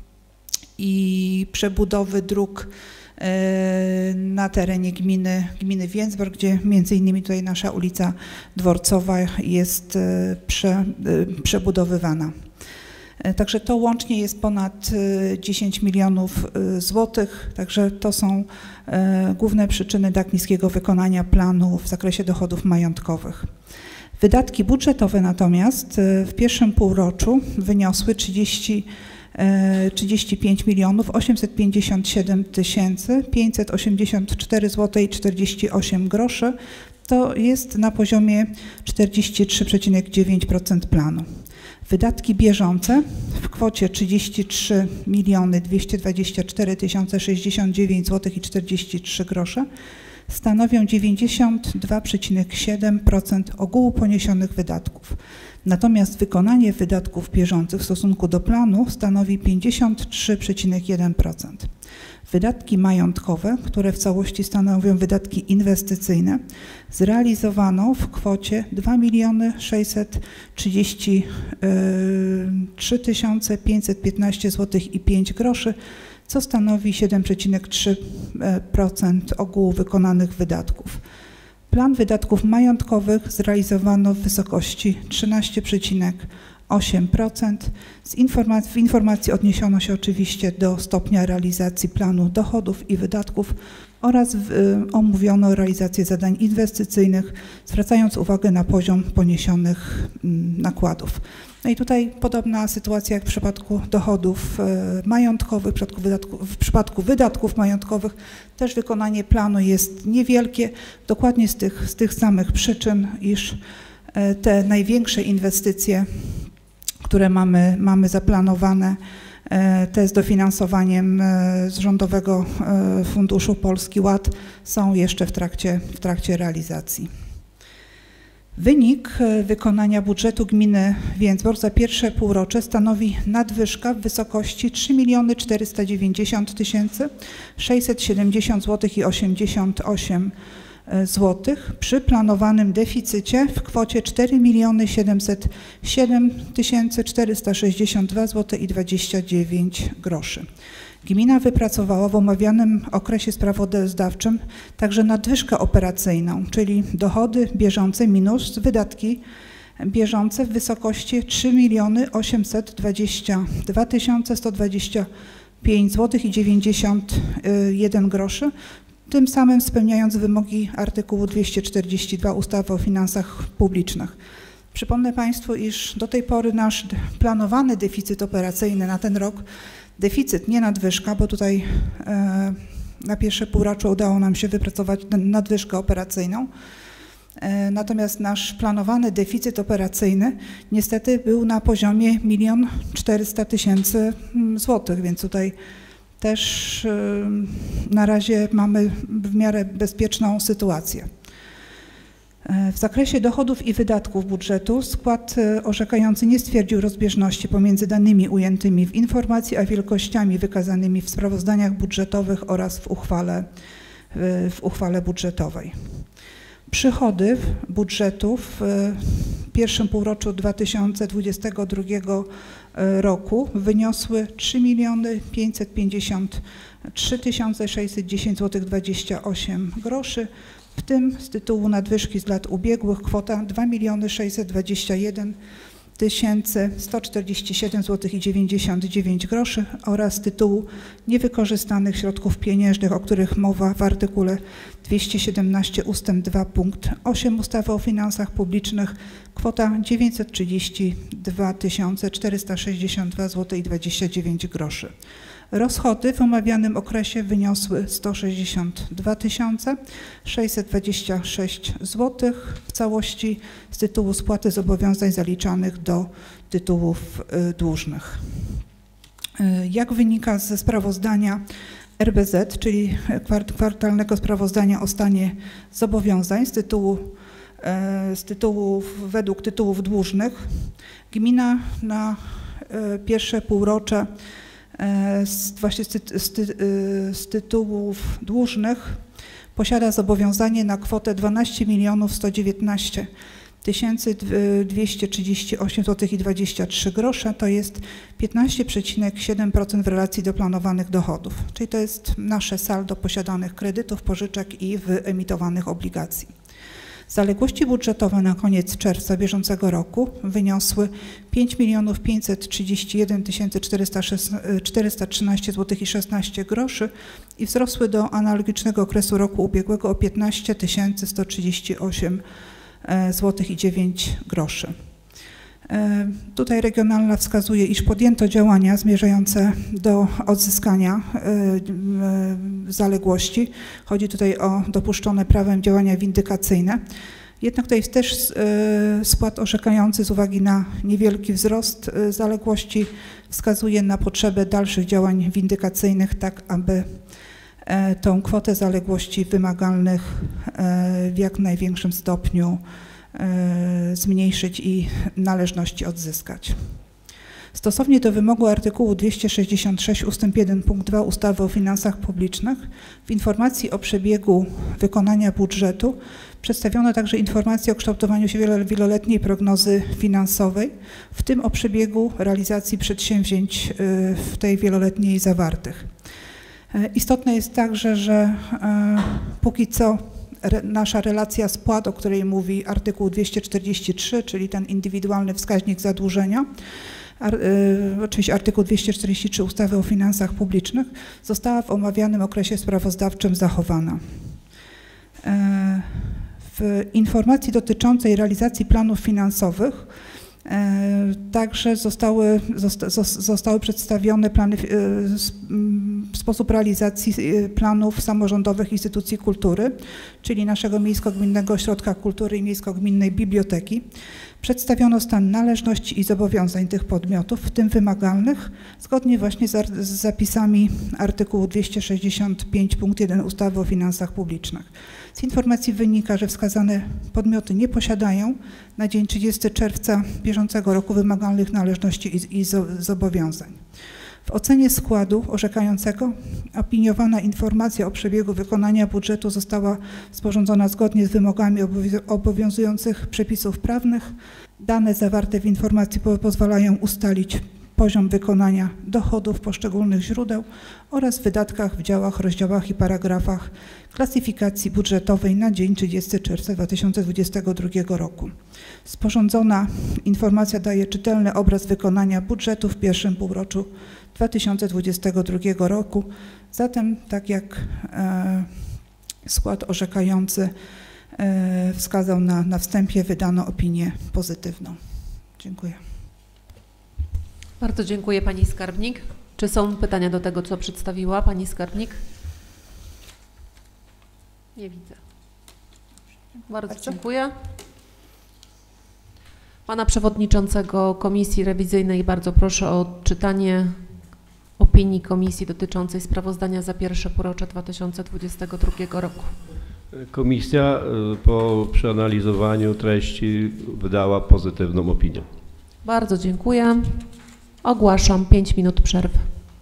i przebudowy dróg na terenie gminy, gminy Więcbork, gdzie między innymi tutaj nasza ulica Dworcowa jest prze, przebudowywana. Także to łącznie jest ponad dziesięć milionów złotych, także to są główne przyczyny tak niskiego wykonania planu w zakresie dochodów majątkowych. Wydatki budżetowe natomiast w pierwszym półroczu wyniosły trzydzieści trzydzieści pięć milionów osiemset pięćdziesiąt siedem tysięcy pięćset osiemdziesiąt cztery złote i czterdzieści osiem groszy. To jest na poziomie czterdzieści trzy przecinek dziewięć procent planu. Wydatki bieżące w kwocie trzydzieści trzy miliony dwieście dwadzieścia cztery tysiące sześćdziesiąt dziewięć złotych i czterdzieści trzy grosze stanowią dziewięćdziesiąt dwa przecinek siedem procent ogółu poniesionych wydatków. Natomiast wykonanie wydatków bieżących w stosunku do planu stanowi pięćdziesiąt trzy przecinek jeden procent. Wydatki majątkowe, które w całości stanowią wydatki inwestycyjne, zrealizowano w kwocie dwa miliony sześćset trzydzieści trzy tysiące pięćset piętnaście złotych i pięć groszy, co stanowi siedem przecinek trzy procent ogółu wykonanych wydatków. Plan wydatków majątkowych zrealizowano w wysokości trzynaście przecinek osiem procent. Z informacji, w informacji odniesiono się oczywiście do stopnia realizacji planu dochodów i wydatków oraz w, y, omówiono realizację zadań inwestycyjnych, zwracając uwagę na poziom poniesionych y, nakładów. No i tutaj podobna sytuacja jak w przypadku dochodów y, majątkowych, w przypadku, wydatków, w przypadku wydatków majątkowych też wykonanie planu jest niewielkie, dokładnie z tych, z tych samych przyczyn, iż y, te największe inwestycje, które mamy, mamy zaplanowane, te z dofinansowaniem z Rządowego Funduszu Polski Ład są jeszcze w trakcie, w trakcie realizacji. Wynik wykonania budżetu gminy Więcbork za pierwsze półrocze stanowi nadwyżka w wysokości trzy miliony czterysta dziewięćdziesiąt tysięcy sześćset siedemdziesiąt złotych i osiemdziesiąt osiem złotych przy planowanym deficycie w kwocie cztery miliony siedemset siedem tysięcy czterysta sześćdziesiąt dwa złote i dwadzieścia dziewięć groszy. Gmina wypracowała w omawianym okresie sprawozdawczym także nadwyżkę operacyjną, czyli dochody bieżące minus wydatki bieżące w wysokości trzy miliony osiemset dwadzieścia dwa tysiące sto dwadzieścia pięć złotych i dziewięćdziesiąt jeden groszy, tym samym spełniając wymogi artykułu dwieście czterdzieści dwa ustawy o finansach publicznych. Przypomnę Państwu, iż do tej pory nasz planowany deficyt operacyjny na ten rok, deficyt, nie nadwyżka, bo tutaj e, na pierwsze półrocze udało nam się wypracować nadwyżkę operacyjną, e, natomiast nasz planowany deficyt operacyjny niestety był na poziomie milion czterysta tysięcy złotych, więc tutaj też na razie mamy w miarę bezpieczną sytuację. W zakresie dochodów i wydatków budżetu skład orzekający nie stwierdził rozbieżności pomiędzy danymi ujętymi w informacji, a wielkościami wykazanymi w sprawozdaniach budżetowych oraz w uchwale, w uchwale budżetowej. Przychody budżetu w pierwszym półroczu dwa tysiące dwudziestego drugiego roku wyniosły trzy miliony pięćset pięćdziesiąt trzy tysiące sześćset dziesięć złotych dwadzieścia osiem groszy, w tym z tytułu nadwyżki z lat ubiegłych kwota dwa miliony sześćset dwadzieścia jeden tysięcy sto czterdzieści siedem złotych i dziewięćdziesiąt dziewięć groszy oraz z tytułu niewykorzystanych środków pieniężnych, o których mowa w artykule dwieście siedemnaście ustęp dwa punkt osiem ustawy o finansach publicznych, kwota dziewięćset trzydzieści dwa tysiące czterysta sześćdziesiąt dwa złote i dwadzieścia dziewięć groszy. Rozchody w omawianym okresie wyniosły sto sześćdziesiąt dwa tysiące sześćset dwadzieścia sześć złotych w całości z tytułu spłaty zobowiązań zaliczanych do tytułów dłużnych. Jak wynika ze sprawozdania R B Z, czyli kwartalnego sprawozdania o stanie zobowiązań z tytułu, z tytułów, według tytułów dłużnych, gmina na pierwsze półrocze z, właśnie z, ty, z, ty, z tytułów dłużnych posiada zobowiązanie na kwotę dwanaście milionów sto dziewiętnaście tysięcy dwieście trzydzieści osiem złotych i dwadzieścia trzy grosze, to jest piętnaście przecinek siedem procent w relacji do planowanych dochodów, czyli to jest nasze saldo posiadanych kredytów, pożyczek i wyemitowanych obligacji. Zaległości budżetowe na koniec czerwca bieżącego roku wyniosły pięć milionów pięćset trzydzieści jeden tysięcy czterysta trzynaście złotych i szesnaście groszy i wzrosły do analogicznego okresu roku ubiegłego o piętnaście tysięcy sto trzydzieści osiem złotych i dziewięć groszy. Tutaj regionalna wskazuje, iż podjęto działania zmierzające do odzyskania zaległości. Chodzi tutaj o dopuszczone prawem działania windykacyjne. Jednak tutaj jest też skład orzekający z uwagi na niewielki wzrost zaległości wskazuje na potrzebę dalszych działań windykacyjnych, tak aby e, tą kwotę zaległości wymagalnych e, w jak największym stopniu e, zmniejszyć i należności odzyskać. Stosownie do wymogu artykułu dwieście sześćdziesiąt sześć ustęp jeden punkt dwa ustawy o finansach publicznych w informacji o przebiegu wykonania budżetu przedstawiono także informację o kształtowaniu się wieloletniej prognozy finansowej, w tym o przebiegu realizacji przedsięwzięć w tej wieloletniej zawartych. Istotne jest także, że póki co nasza relacja spłat, o której mówi artykuł dwieście czterdzieści trzy, czyli ten indywidualny wskaźnik zadłużenia, Ar, y, oczywiście artykuł dwieście czterdzieści trzy ustawy o finansach publicznych, została w omawianym okresie sprawozdawczym zachowana. Y, w informacji dotyczącej realizacji planów finansowych y, także zostały, zosta, zostały przedstawione plany, y, y, sposób realizacji planów samorządowych instytucji kultury, czyli naszego Miejsko-Gminnego Ośrodka Kultury i Miejsko-Gminnej Biblioteki. Przedstawiono stan należności i zobowiązań tych podmiotów, w tym wymagalnych, zgodnie właśnie z, z zapisami artykułu dwieście sześćdziesiąt pięć punkt jeden ustawy o finansach publicznych. Z informacji wynika, że wskazane podmioty nie posiadają na dzień trzydziestego czerwca bieżącego roku wymagalnych należności i, i zobowiązań. W ocenie składu orzekającego opiniowana informacja o przebiegu wykonania budżetu została sporządzona zgodnie z wymogami obowiązujących przepisów prawnych. Dane zawarte w informacji pozwalają ustalić poziom wykonania dochodów poszczególnych źródeł oraz wydatkach w działach, rozdziałach i paragrafach klasyfikacji budżetowej na dzień trzydziestego czerwca dwa tysiące dwudziestego drugiego roku. Sporządzona informacja daje czytelny obraz wykonania budżetu w pierwszym półroczu dwa tysiące dwudziestego drugiego roku. Zatem, tak jak e, skład orzekający e, wskazał na, na wstępie, wydano opinię pozytywną. Dziękuję.
Bardzo dziękuję Pani Skarbnik. Czy są pytania do tego, co przedstawiła Pani Skarbnik? Nie widzę. Bardzo dziękuję. Pana Przewodniczącego Komisji Rewizyjnej bardzo proszę o odczytanie opinii Komisji dotyczącej sprawozdania za pierwsze półrocze dwa tysiące dwudziestego drugiego roku.
Komisja po przeanalizowaniu treści wydała pozytywną opinię.
Bardzo dziękuję. Ogłaszam pięć minut przerwy.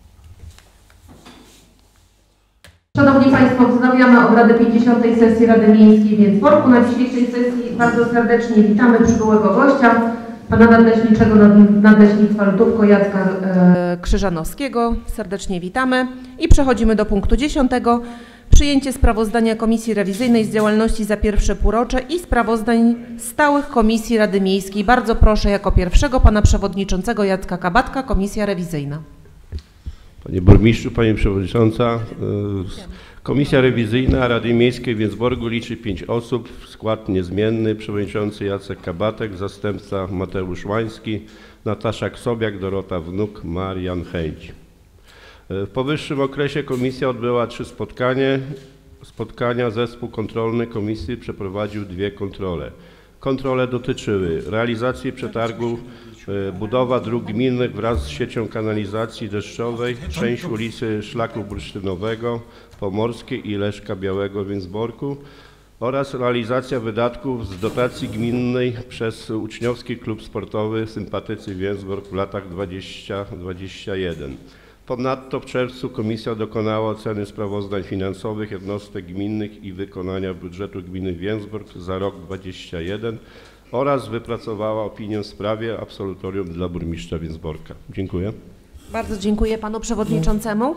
Szanowni Państwo, wznawiamy obrady pięćdziesiątej sesji Rady Miejskiej w Więcborku. Na dzisiejszej sesji bardzo serdecznie witamy przybyłego gościa, pana nadleśniczego Nadleśnictwa Lutówko Jacka e, Krzyżanowskiego. Serdecznie witamy i przechodzimy do punktu dziesiątego. Przyjęcie sprawozdania Komisji Rewizyjnej z działalności za pierwsze półrocze i sprawozdań stałych Komisji Rady Miejskiej. Bardzo proszę jako pierwszego pana przewodniczącego Jacka Kabatka, Komisja Rewizyjna.
Panie Burmistrzu, Pani Przewodnicząca, Komisja Rewizyjna Rady Miejskiej w Więcborgu liczy pięć osób, skład niezmienny, przewodniczący Jacek Kabatek, zastępca Mateusz Łański, Natasza Ksobiak, Dorota Wnuk, Marian Chęć. W powyższym okresie komisja odbyła trzy spotkania. Spotkania zespół kontrolny komisji przeprowadził dwie kontrole. Kontrole dotyczyły realizacji przetargu budowa dróg gminnych wraz z siecią kanalizacji deszczowej, część ulicy Szlaku Bursztynowego, Pomorskiej i Leszka Białego w Więcborku oraz realizacja wydatków z dotacji gminnej przez Uczniowski Klub Sportowy Sympatycy Więcbork w latach dwudziestym do dwudziestego pierwszego. Ponadto w czerwcu komisja dokonała oceny sprawozdań finansowych jednostek gminnych i wykonania budżetu gminy Więcbork za rok dwa tysiące dwudziesty pierwszy oraz wypracowała opinię w sprawie absolutorium dla burmistrza Więcborka. Dziękuję.
Bardzo dziękuję panu przewodniczącemu.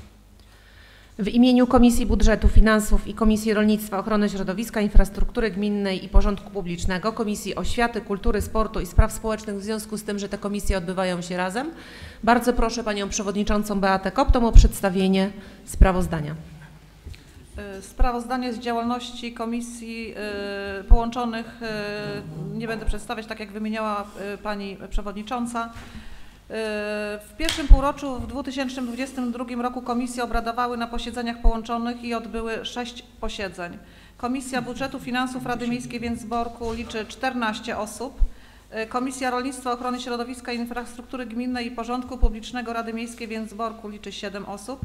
W imieniu Komisji Budżetu, Finansów i Komisji Rolnictwa, Ochrony Środowiska, Infrastruktury Gminnej i Porządku Publicznego, Komisji Oświaty, Kultury, Sportu i Spraw Społecznych, w związku z tym, że te komisje odbywają się razem, bardzo proszę panią przewodniczącą Beatę Koptą o przedstawienie sprawozdania.
Sprawozdanie z działalności komisji y, połączonych y, nie będę przedstawiać, tak jak wymieniała y, pani przewodnicząca. W pierwszym półroczu w dwa tysiące dwudziestym drugim roku komisje obradowały na posiedzeniach połączonych i odbyły sześć posiedzeń. Komisja Budżetu Finansów Rady Miejskiej w Więcborku liczy czternaście osób. Komisja Rolnictwa, Ochrony Środowiska, Infrastruktury Gminnej i Porządku Publicznego Rady Miejskiej w Więcborku liczy siedem osób.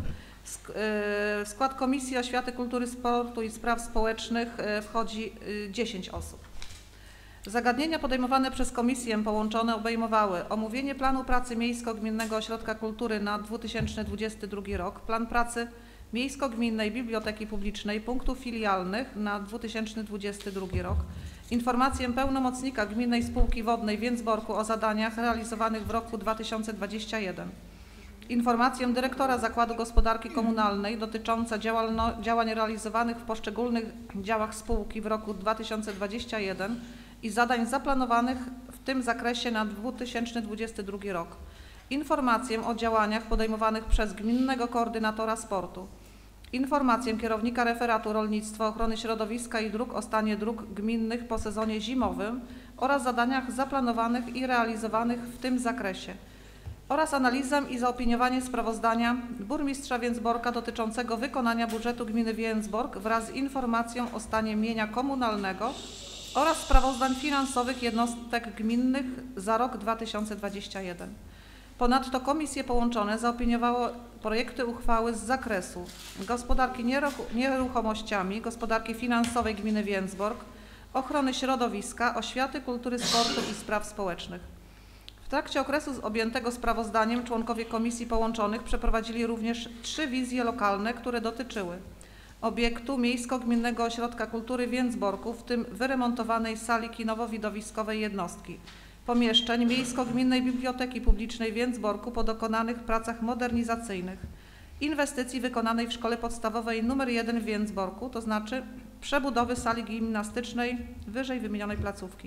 W skład Komisji Oświaty, Kultury, Sportu i Spraw Społecznych wchodzi dziesięć osób. Zagadnienia podejmowane przez komisję połączone obejmowały omówienie planu pracy Miejsko-Gminnego Ośrodka Kultury na dwa tysiące dwudziesty drugi rok, plan pracy Miejsko-Gminnej Biblioteki Publicznej punktów filialnych na dwa tysiące dwudziesty drugi rok, informację pełnomocnika Gminnej Spółki Wodnej w Więcborku o zadaniach realizowanych w roku dwa tysiące dwudziestym pierwszym, informację dyrektora Zakładu Gospodarki Komunalnej dotyczącą działań realizowanych w poszczególnych działach spółki w roku dwa tysiące dwudziestym pierwszym i zadań zaplanowanych w tym zakresie na dwa tysiące dwudziesty drugi rok, informację o działaniach podejmowanych przez Gminnego Koordynatora Sportu, informację kierownika referatu rolnictwa, ochrony środowiska i dróg o stanie dróg gminnych po sezonie zimowym oraz zadaniach zaplanowanych i realizowanych w tym zakresie oraz analizę i zaopiniowanie sprawozdania burmistrza Więcborka dotyczącego wykonania budżetu gminy Więcbork wraz z informacją o stanie mienia komunalnego oraz sprawozdań finansowych jednostek gminnych za rok dwa tysiące dwudziesty pierwszy. Ponadto komisje połączone zaopiniowały projekty uchwały z zakresu gospodarki nieruchomościami, gospodarki finansowej gminy Więcbork, ochrony środowiska, oświaty, kultury, sportu i spraw społecznych. W trakcie okresu objętego sprawozdaniem członkowie komisji połączonych przeprowadzili również trzy wizje lokalne, które dotyczyły obiektu Miejsko-Gminnego Ośrodka Kultury w Więcborku, w tym wyremontowanej sali kinowo-widowiskowej jednostki, pomieszczeń Miejsko-Gminnej Biblioteki Publicznej w Więcborku po dokonanych pracach modernizacyjnych, inwestycji wykonanej w Szkole Podstawowej nr jeden w Więcborku, to znaczy przebudowy sali gimnastycznej wyżej wymienionej placówki.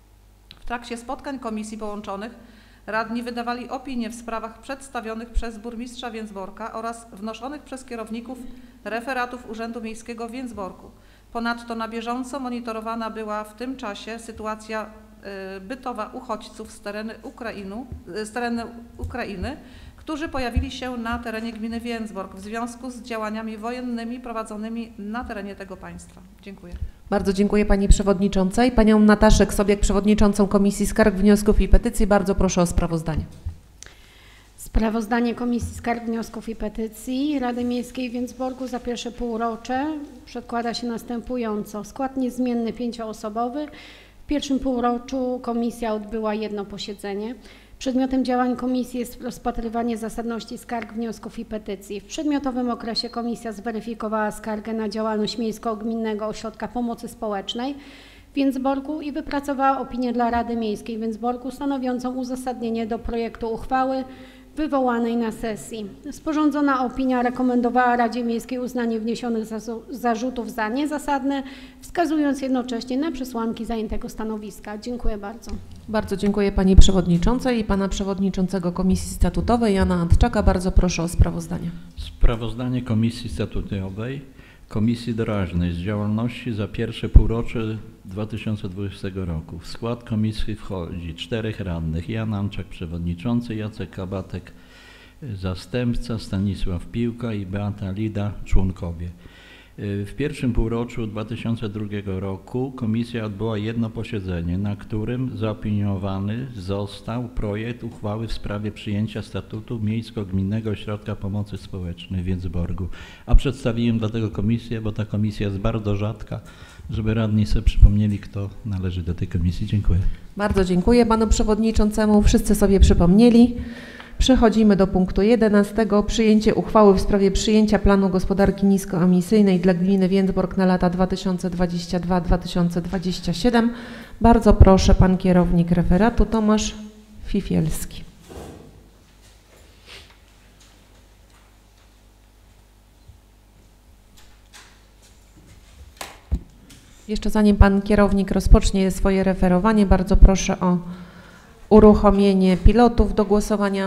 W trakcie spotkań komisji połączonych radni wydawali opinie w sprawach przedstawionych przez burmistrza Więcborka oraz wnoszonych przez kierowników referatów Urzędu Miejskiego w Więcborku. Ponadto na bieżąco monitorowana była w tym czasie sytuacja bytowa uchodźców z terenu Ukrainy, z terenu Ukrainy, którzy pojawili się na terenie gminy Więcbork w związku z działaniami wojennymi prowadzonymi na terenie tego państwa. Dziękuję.
Bardzo dziękuję Pani Przewodniczącej. Panią Nataszę Sobiek, Przewodniczącą Komisji Skarg, Wniosków i Petycji. Bardzo proszę o sprawozdanie.
Sprawozdanie Komisji Skarg, Wniosków i Petycji Rady Miejskiej w Więcborku za pierwsze półrocze przedkłada się następująco. Skład niezmienny pięcioosobowy. W pierwszym półroczu komisja odbyła jedno posiedzenie. Przedmiotem działań komisji jest rozpatrywanie zasadności skarg, wniosków i petycji. W przedmiotowym okresie komisja zweryfikowała skargę na działalność Miejsko-Gminnego Ośrodka Pomocy Społecznej w Więcborku i wypracowała opinię dla Rady Miejskiej w Więcborku stanowiącą uzasadnienie do projektu uchwały wywołanej na sesji. Sporządzona opinia rekomendowała Radzie Miejskiej uznanie wniesionych zarzutów za niezasadne, wskazując jednocześnie na przesłanki zajętego stanowiska. Dziękuję bardzo.
Bardzo dziękuję Pani Przewodniczącej i Pana Przewodniczącego Komisji Statutowej Jana Antczaka. Bardzo proszę o sprawozdanie.
Sprawozdanie Komisji Statutowej Komisji Doraźnej z działalności za pierwsze półrocze dwa tysiące dwudziestego roku. W skład komisji wchodzi czterech radnych: Jan Antczak przewodniczący, Jacek Kabatek zastępca, Stanisław Piłka i Beata Lida członkowie. W pierwszym półroczu dwa tysiące drugiego roku komisja odbyła jedno posiedzenie, na którym zaopiniowany został projekt uchwały w sprawie przyjęcia statutu Miejsko-Gminnego Ośrodka Pomocy Społecznej w Więcborku. A przedstawiłem dlatego komisję, bo ta komisja jest bardzo rzadka, żeby radni sobie przypomnieli, kto należy do tej komisji. Dziękuję.
Bardzo dziękuję Panu Przewodniczącemu. Wszyscy sobie przypomnieli. Przechodzimy do punktu jedenastego. Przyjęcie uchwały w sprawie przyjęcia planu gospodarki niskoemisyjnej dla gminy Więcbork na lata dwa tysiące dwudziesty drugi do dwa tysiące dwudziestego siódmego. Bardzo proszę, Pan Kierownik Referatu Tomasz Fifielski. Jeszcze zanim Pan Kierownik rozpocznie swoje referowanie, bardzo proszę o uruchomienie pilotów do głosowania.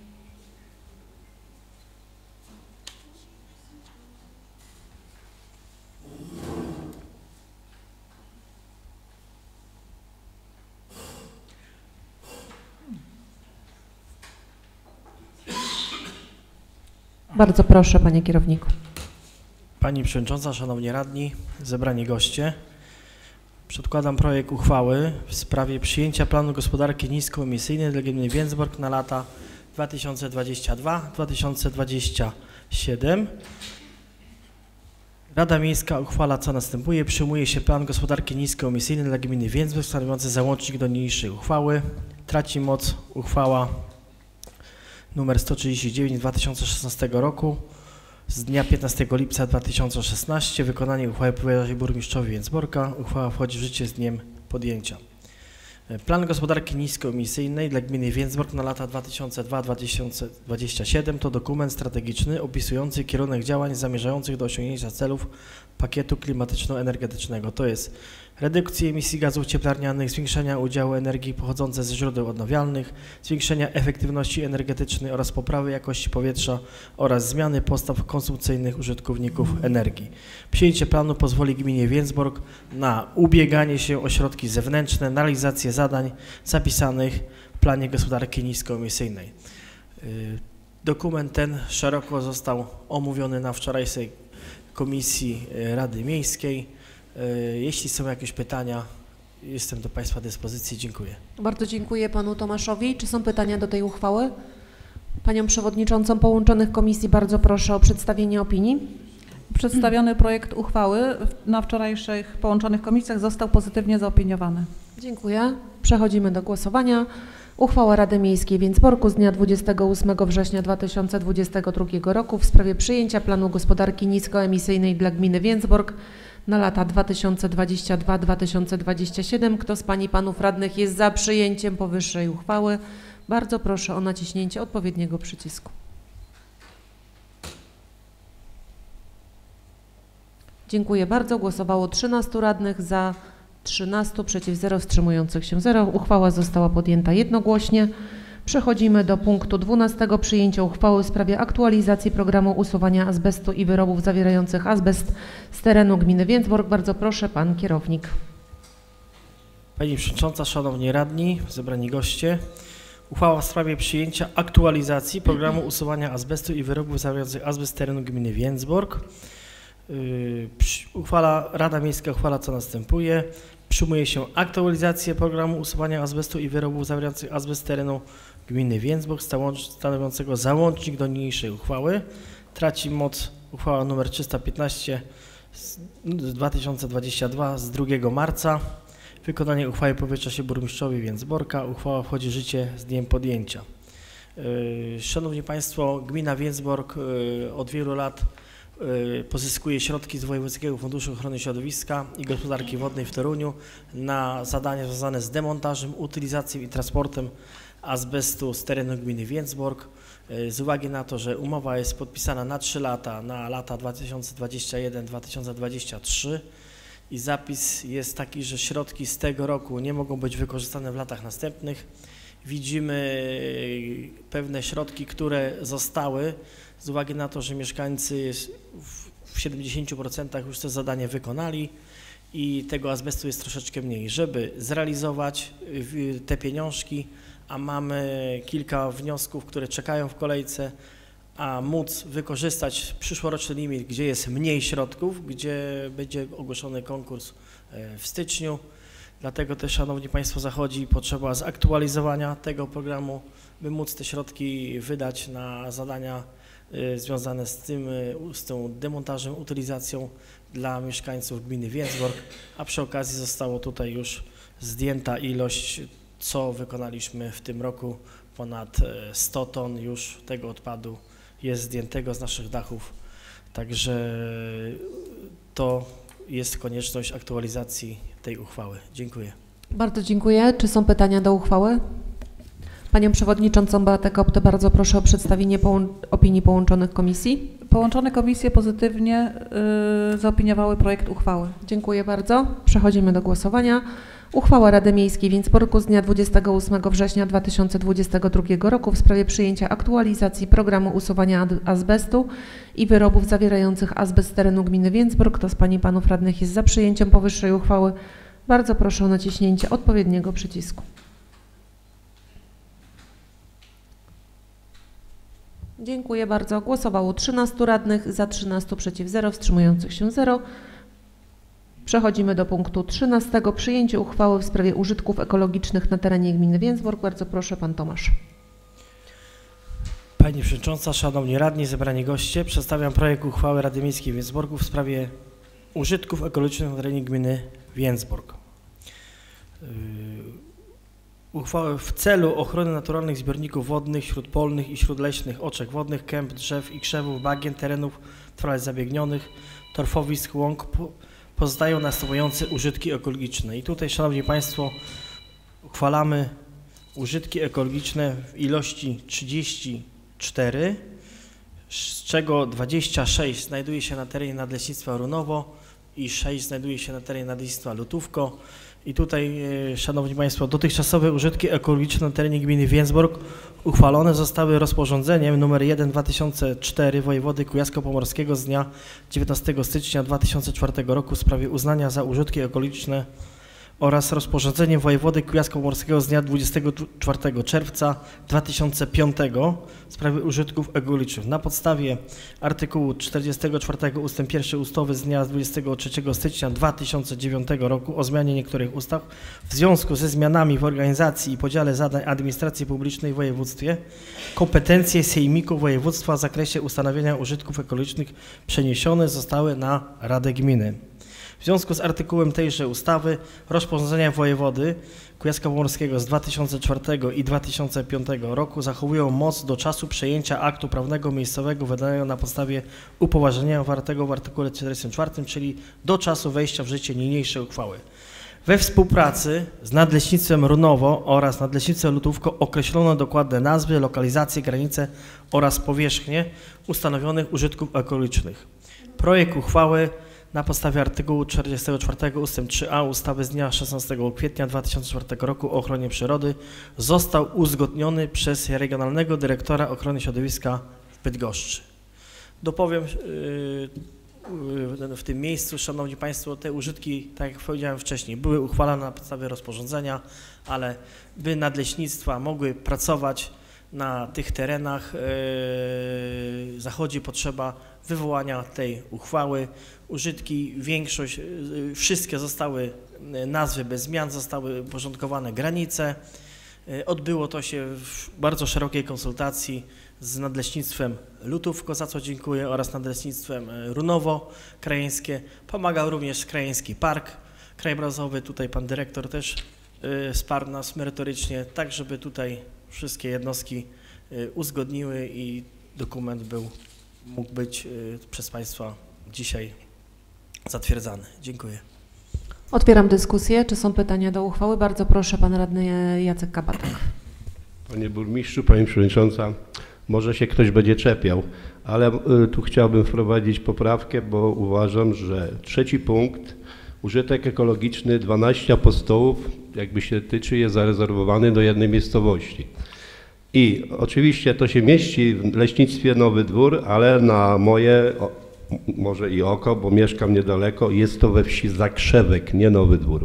Bardzo proszę, Panie Kierowniku.
Pani Przewodnicząca, Szanowni Radni, zebrani goście. Przedkładam projekt uchwały w sprawie przyjęcia planu gospodarki niskoemisyjnej dla gminy Więcbork na lata dwa tysiące dwudziesty drugi do dwa tysiące dwudziestego siedem. Rada Miejska uchwala, co następuje. Przyjmuje się plan gospodarki niskoemisyjnej dla gminy Więcbork stanowiący załącznik do niniejszej uchwały. Traci moc uchwała nr sto trzydzieści dziewięć z dwa tysiące szesnastego roku z dnia piętnastego lipca dwa tysiące szesnastego. Wykonanie uchwały powierza się burmistrzowi Więcborka. Uchwała wchodzi w życie z dniem podjęcia. Plan gospodarki niskoemisyjnej dla gminy Więcbork na lata dwa tysiące drugi do dwa tysiące dwudziestego siódmego to dokument strategiczny opisujący kierunek działań zamierzających do osiągnięcia celów pakietu klimatyczno-energetycznego, to jest redukcji emisji gazów cieplarnianych, zwiększenia udziału energii pochodzącej ze źródeł odnawialnych, zwiększenia efektywności energetycznej oraz poprawy jakości powietrza oraz zmiany postaw konsumpcyjnych użytkowników energii. Przyjęcie planu pozwoli gminie Więcbork na ubieganie się o środki zewnętrzne na realizację zadań zapisanych w planie gospodarki niskoemisyjnej. Dokument ten szeroko został omówiony na wczorajszej Komisji Rady Miejskiej. Jeśli są jakieś pytania, jestem do Państwa dyspozycji. Dziękuję.
Bardzo dziękuję Panu Tomaszowi. Czy są pytania do tej uchwały? Panią Przewodniczącą połączonych komisji bardzo proszę o przedstawienie opinii.
Przedstawiony projekt uchwały na wczorajszych połączonych komisjach został pozytywnie zaopiniowany.
Dziękuję. Przechodzimy do głosowania. Uchwała Rady Miejskiej Więcborku z dnia dwudziestego ósmego września dwa tysiące dwudziestego drugiego roku w sprawie przyjęcia planu gospodarki niskoemisyjnej dla gminy Więcbork na lata dwa tysiące dwudziesty drugi do dwa tysiące dwudziestego siódmego. Kto z Pań i Panów Radnych jest za przyjęciem powyższej uchwały? Bardzo proszę o naciśnięcie odpowiedniego przycisku. Dziękuję bardzo. Głosowało trzynastu radnych, za trzynastu, przeciw zero, wstrzymujących się zero. Uchwała została podjęta jednogłośnie. Przechodzimy do punktu dwunastego. Przyjęcie uchwały w sprawie aktualizacji programu usuwania azbestu i wyrobów zawierających azbest z terenu gminy Więcbork. Bardzo proszę, Pan Kierownik.
Pani Przewodnicząca, Szanowni Radni, zebrani goście. Uchwała w sprawie przyjęcia aktualizacji programu usuwania azbestu i wyrobów zawierających azbest z terenu gminy Więcbork. Yy, uchwala, Rada Miejska uchwala, co następuje. Przyjmuje się aktualizację programu usuwania azbestu i wyrobów zawierających azbest z terenu gminy Więcbork stanowiącego załącznik do niniejszej uchwały. Traci moc uchwała nr trzysta piętnaście z dwa tysiące dwudziestego drugiego z drugiego marca. Wykonanie uchwały powierza się burmistrzowi Więcborka. Uchwała wchodzi w życie z dniem podjęcia. Yy, Szanowni Państwo, gmina Więcbork yy, od wielu lat pozyskuje środki z Wojewódzkiego Funduszu Ochrony Środowiska i Gospodarki Wodnej w Toruniu na zadania związane z demontażem, utylizacją i transportem azbestu z terenu gminy Więcbork. Z uwagi na to, że umowa jest podpisana na trzy lata, na lata dwa tysiące dwudziesty pierwszy do dwa tysiące dwudziestego trzeciego i zapis jest taki, że środki z tego roku nie mogą być wykorzystane w latach następnych. Widzimy pewne środki, które zostały z uwagi na to, że mieszkańcy w siedemdziesięciu procentach już to zadanie wykonali i tego azbestu jest troszeczkę mniej. Żeby zrealizować te pieniążki, a mamy kilka wniosków, które czekają w kolejce, a móc wykorzystać przyszłoroczny limit, gdzie jest mniej środków, gdzie będzie ogłoszony konkurs w styczniu. Dlatego też, Szanowni Państwo, zachodzi potrzeba zaktualizowania tego programu, by móc te środki wydać na zadania związane z tym, z tą demontażem, utylizacją dla mieszkańców gminy Więcbork, a przy okazji zostało tutaj już zdjęta ilość, co wykonaliśmy w tym roku, ponad sto ton już tego odpadu jest zdjętego z naszych dachów, także to jest konieczność aktualizacji tej uchwały. Dziękuję.
Bardzo dziękuję. Czy są pytania do uchwały? Panią Przewodniczącą Beatę Koptę bardzo proszę o przedstawienie połą opinii połączonych komisji.
Połączone komisje pozytywnie yy, zaopiniowały projekt uchwały.
Dziękuję bardzo. Przechodzimy do głosowania. Uchwała Rady Miejskiej Więcborku z dnia dwudziestego ósmego września dwa tysiące dwudziestego drugiego roku w sprawie przyjęcia aktualizacji programu usuwania azbestu i wyrobów zawierających azbest z terenu gminy Więcbork. Kto z Pań i Panów Radnych jest za przyjęciem powyższej uchwały? Bardzo proszę o naciśnięcie odpowiedniego przycisku. Dziękuję bardzo. Głosowało trzynastu radnych, za trzynastu, przeciw zero, wstrzymujących się zero. Przechodzimy do punktu trzynastego. Przyjęcie uchwały w sprawie użytków ekologicznych na terenie gminy Więcbork. Bardzo proszę, Pan Tomasz.
Pani Przewodnicząca, Szanowni Radni, zebrani goście, przedstawiam projekt uchwały Rady Miejskiej w Więcborku w sprawie użytków ekologicznych na terenie gminy Więcbork. Uchwałę w celu ochrony naturalnych zbiorników wodnych, śródpolnych i śródleśnych, oczek wodnych, kęp, drzew i krzewów, bagien, terenów trwale zabiegniony, torfowisk, łąk pozostają następujące użytki ekologiczne. I tutaj, Szanowni Państwo, uchwalamy użytki ekologiczne w ilości trzydzieści cztery, z czego dwadzieścia sześć znajduje się na terenie Nadleśnictwa Runowo i sześć znajduje się na terenie Nadleśnictwa Lutówko. I tutaj, Szanowni Państwo, dotychczasowe użytki ekologiczne na terenie gminy Więcbork uchwalone zostały rozporządzeniem nr jeden dwa tysiące cztery wojewody kujawsko-pomorskiego z dnia dziewiętnastego stycznia dwa tysiące czwartego roku w sprawie uznania za użytki ekologiczne oraz rozporządzeniem wojewody kujawsko-pomorskiego z dnia dwudziestego czwartego czerwca dwa tysiące piątego w sprawie użytków ekologicznych. Na podstawie artykułu czterdziestego czwartego ustęp pierwszy ustawy z dnia dwudziestego trzeciego stycznia dwa tysiące dziewiątego roku o zmianie niektórych ustaw w związku ze zmianami w organizacji i podziale zadań administracji publicznej w województwie kompetencje sejmiku województwa w zakresie ustanowienia użytków ekologicznych przeniesione zostały na Radę Gminy. W związku z artykułem tejże ustawy rozporządzenia wojewody kujawsko-pomorskiego z dwa tysiące czwartego i dwa tysiące piątego roku zachowują moc do czasu przejęcia aktu prawnego miejscowego wydanego na podstawie upoważnienia zawartego w artykule czterdziestym czwartym, czyli do czasu wejścia w życie niniejszej uchwały. We współpracy z Nadleśnictwem Runowo oraz Nadleśnictwem Lutówko określono dokładne nazwy, lokalizacje, granice oraz powierzchnie ustanowionych użytków ekologicznych. Projekt uchwały na podstawie artykułu czterdziestego czwartego ustęp trzy a ustawy z dnia szesnastego kwietnia dwa tysiące czwartego roku o ochronie przyrody został uzgodniony przez Regionalnego Dyrektora Ochrony Środowiska w Bydgoszczy. Dopowiem w tym miejscu, Szanowni Państwo, te użytki, tak jak powiedziałem wcześniej, były uchwalane na podstawie rozporządzenia, ale by nadleśnictwa mogły pracować na tych terenach, yy, zachodzi potrzeba wywołania tej uchwały. Użytki, większość, yy, wszystkie zostały, yy, nazwy bez zmian, zostały uporządkowane granice. Yy, odbyło to się w bardzo szerokiej konsultacji z Nadleśnictwem Lutówko, za co dziękuję, oraz Nadleśnictwem Runowo Krajeńskie. Pomagał również Krajeński Park Krajobrazowy. Tutaj pan dyrektor też yy, wsparł nas merytorycznie, tak żeby tutaj wszystkie jednostki uzgodniły i dokument był, mógł być przez Państwa dzisiaj zatwierdzany. Dziękuję.
Otwieram dyskusję. Czy są pytania do uchwały? Bardzo proszę, pan radny Jacek Kabatek.
Panie burmistrzu, pani przewodnicząca, może się ktoś będzie czepiał, ale tu chciałbym wprowadzić poprawkę, bo uważam, że trzeci punkt, użytek ekologiczny dwanaście apostołów, jakby się tyczy, jest zarezerwowany do jednej miejscowości. I oczywiście to się mieści w leśnictwie Nowy Dwór, ale na moje, o, może i oko, bo mieszkam niedaleko, jest to we wsi Zakrzewek, nie Nowy Dwór.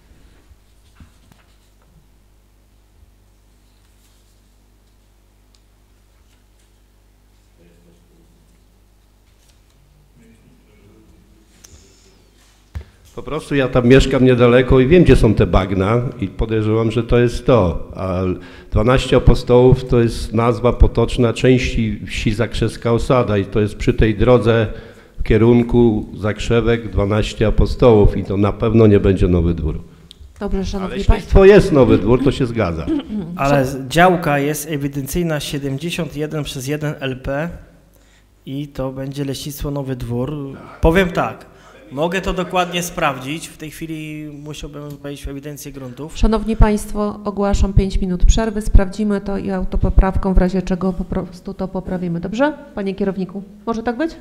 Po prostu ja tam mieszkam niedaleko i wiem, gdzie są te bagna i podejrzewam, że to jest to. A dwanaście apostołów to jest nazwa potoczna części wsi Zakrzewska Osada i to jest przy tej drodze w kierunku Zakrzewek dwanaście apostołów i to na pewno nie będzie Nowy Dwór.
Dobrze, szanowni
Ale
państwo.
jest Nowy Dwór, to się zgadza.
Ale działka jest ewidencyjna siedemdziesiąt jeden przez jeden L P i to będzie Leśnictwo Nowy Dwór. Powiem tak. Mogę to dokładnie sprawdzić. W tej chwili musiałbym wejść w ewidencję gruntów.
Szanowni Państwo, ogłaszam pięć minut przerwy. Sprawdzimy to i autopoprawką, w razie czego po prostu to poprawimy. Dobrze? Panie kierowniku, może tak być?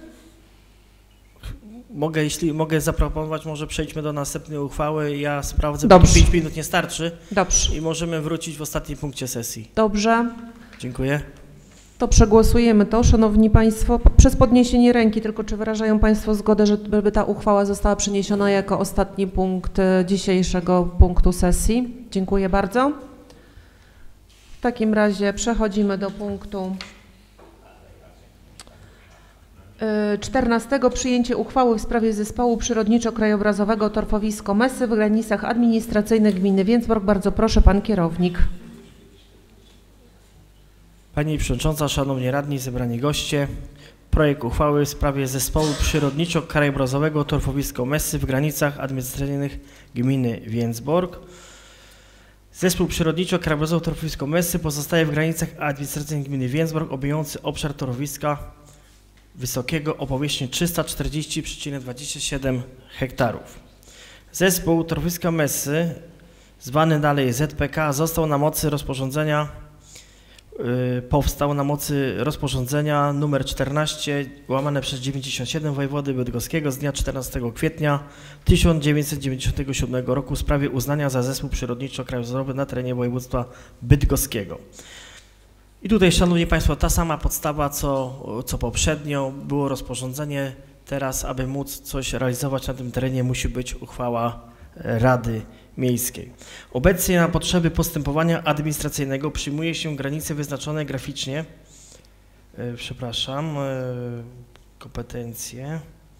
Mogę, jeśli mogę zaproponować, może przejdźmy do następnej uchwały. Ja sprawdzę,
Dobrze.
bo pięć minut nie starczy.
Dobrze.
I możemy wrócić w ostatnim punkcie sesji.
Dobrze.
Dziękuję.
To przegłosujemy to, Szanowni Państwo, przez podniesienie ręki, tylko czy wyrażają Państwo zgodę, żeby ta uchwała została przeniesiona jako ostatni punkt dzisiejszego punktu sesji? Dziękuję bardzo. W takim razie przechodzimy do punktu czternastego. Przyjęcie uchwały w sprawie Zespołu Przyrodniczo-Krajobrazowego Torfowisko Mesy w granicach administracyjnych gminy Więcbork. Bardzo proszę, Pan Kierownik.
Pani Przewodnicząca, Szanowni Radni, zebrani goście. Projekt uchwały w sprawie Zespołu Przyrodniczo-Krajobrazowego Torfowisko Messy w granicach administracyjnych gminy Więcbork. Zespół Przyrodniczo-Krajobrazowy Torfowisko Messy pozostaje w granicach administracyjnych gminy Więcbork, obejmujący obszar torfowiska wysokiego o powierzchni trzysta czterdzieści przecinek dwadzieścia siedem hektarów. Zespół Torfowiska Messy, zwany dalej Z P K, został na mocy rozporządzenia Yy, powstał na mocy rozporządzenia nr czternaście łamane przez dziewięćdziesiąt siedem wojewody bydgoskiego z dnia czternastego kwietnia tysiąc dziewięćset dziewięćdziesiątego siódmego roku w sprawie uznania za zespół przyrodniczo-krajobrazowy na terenie województwa bydgoskiego. I tutaj, Szanowni Państwo, ta sama podstawa, co, co poprzednio, było rozporządzenie. Teraz, aby móc coś realizować na tym terenie, musi być uchwała Rady Miejskiej. Obecnie na potrzeby postępowania administracyjnego przyjmuje się granice wyznaczone graficznie, yy, przepraszam, yy, kompetencje.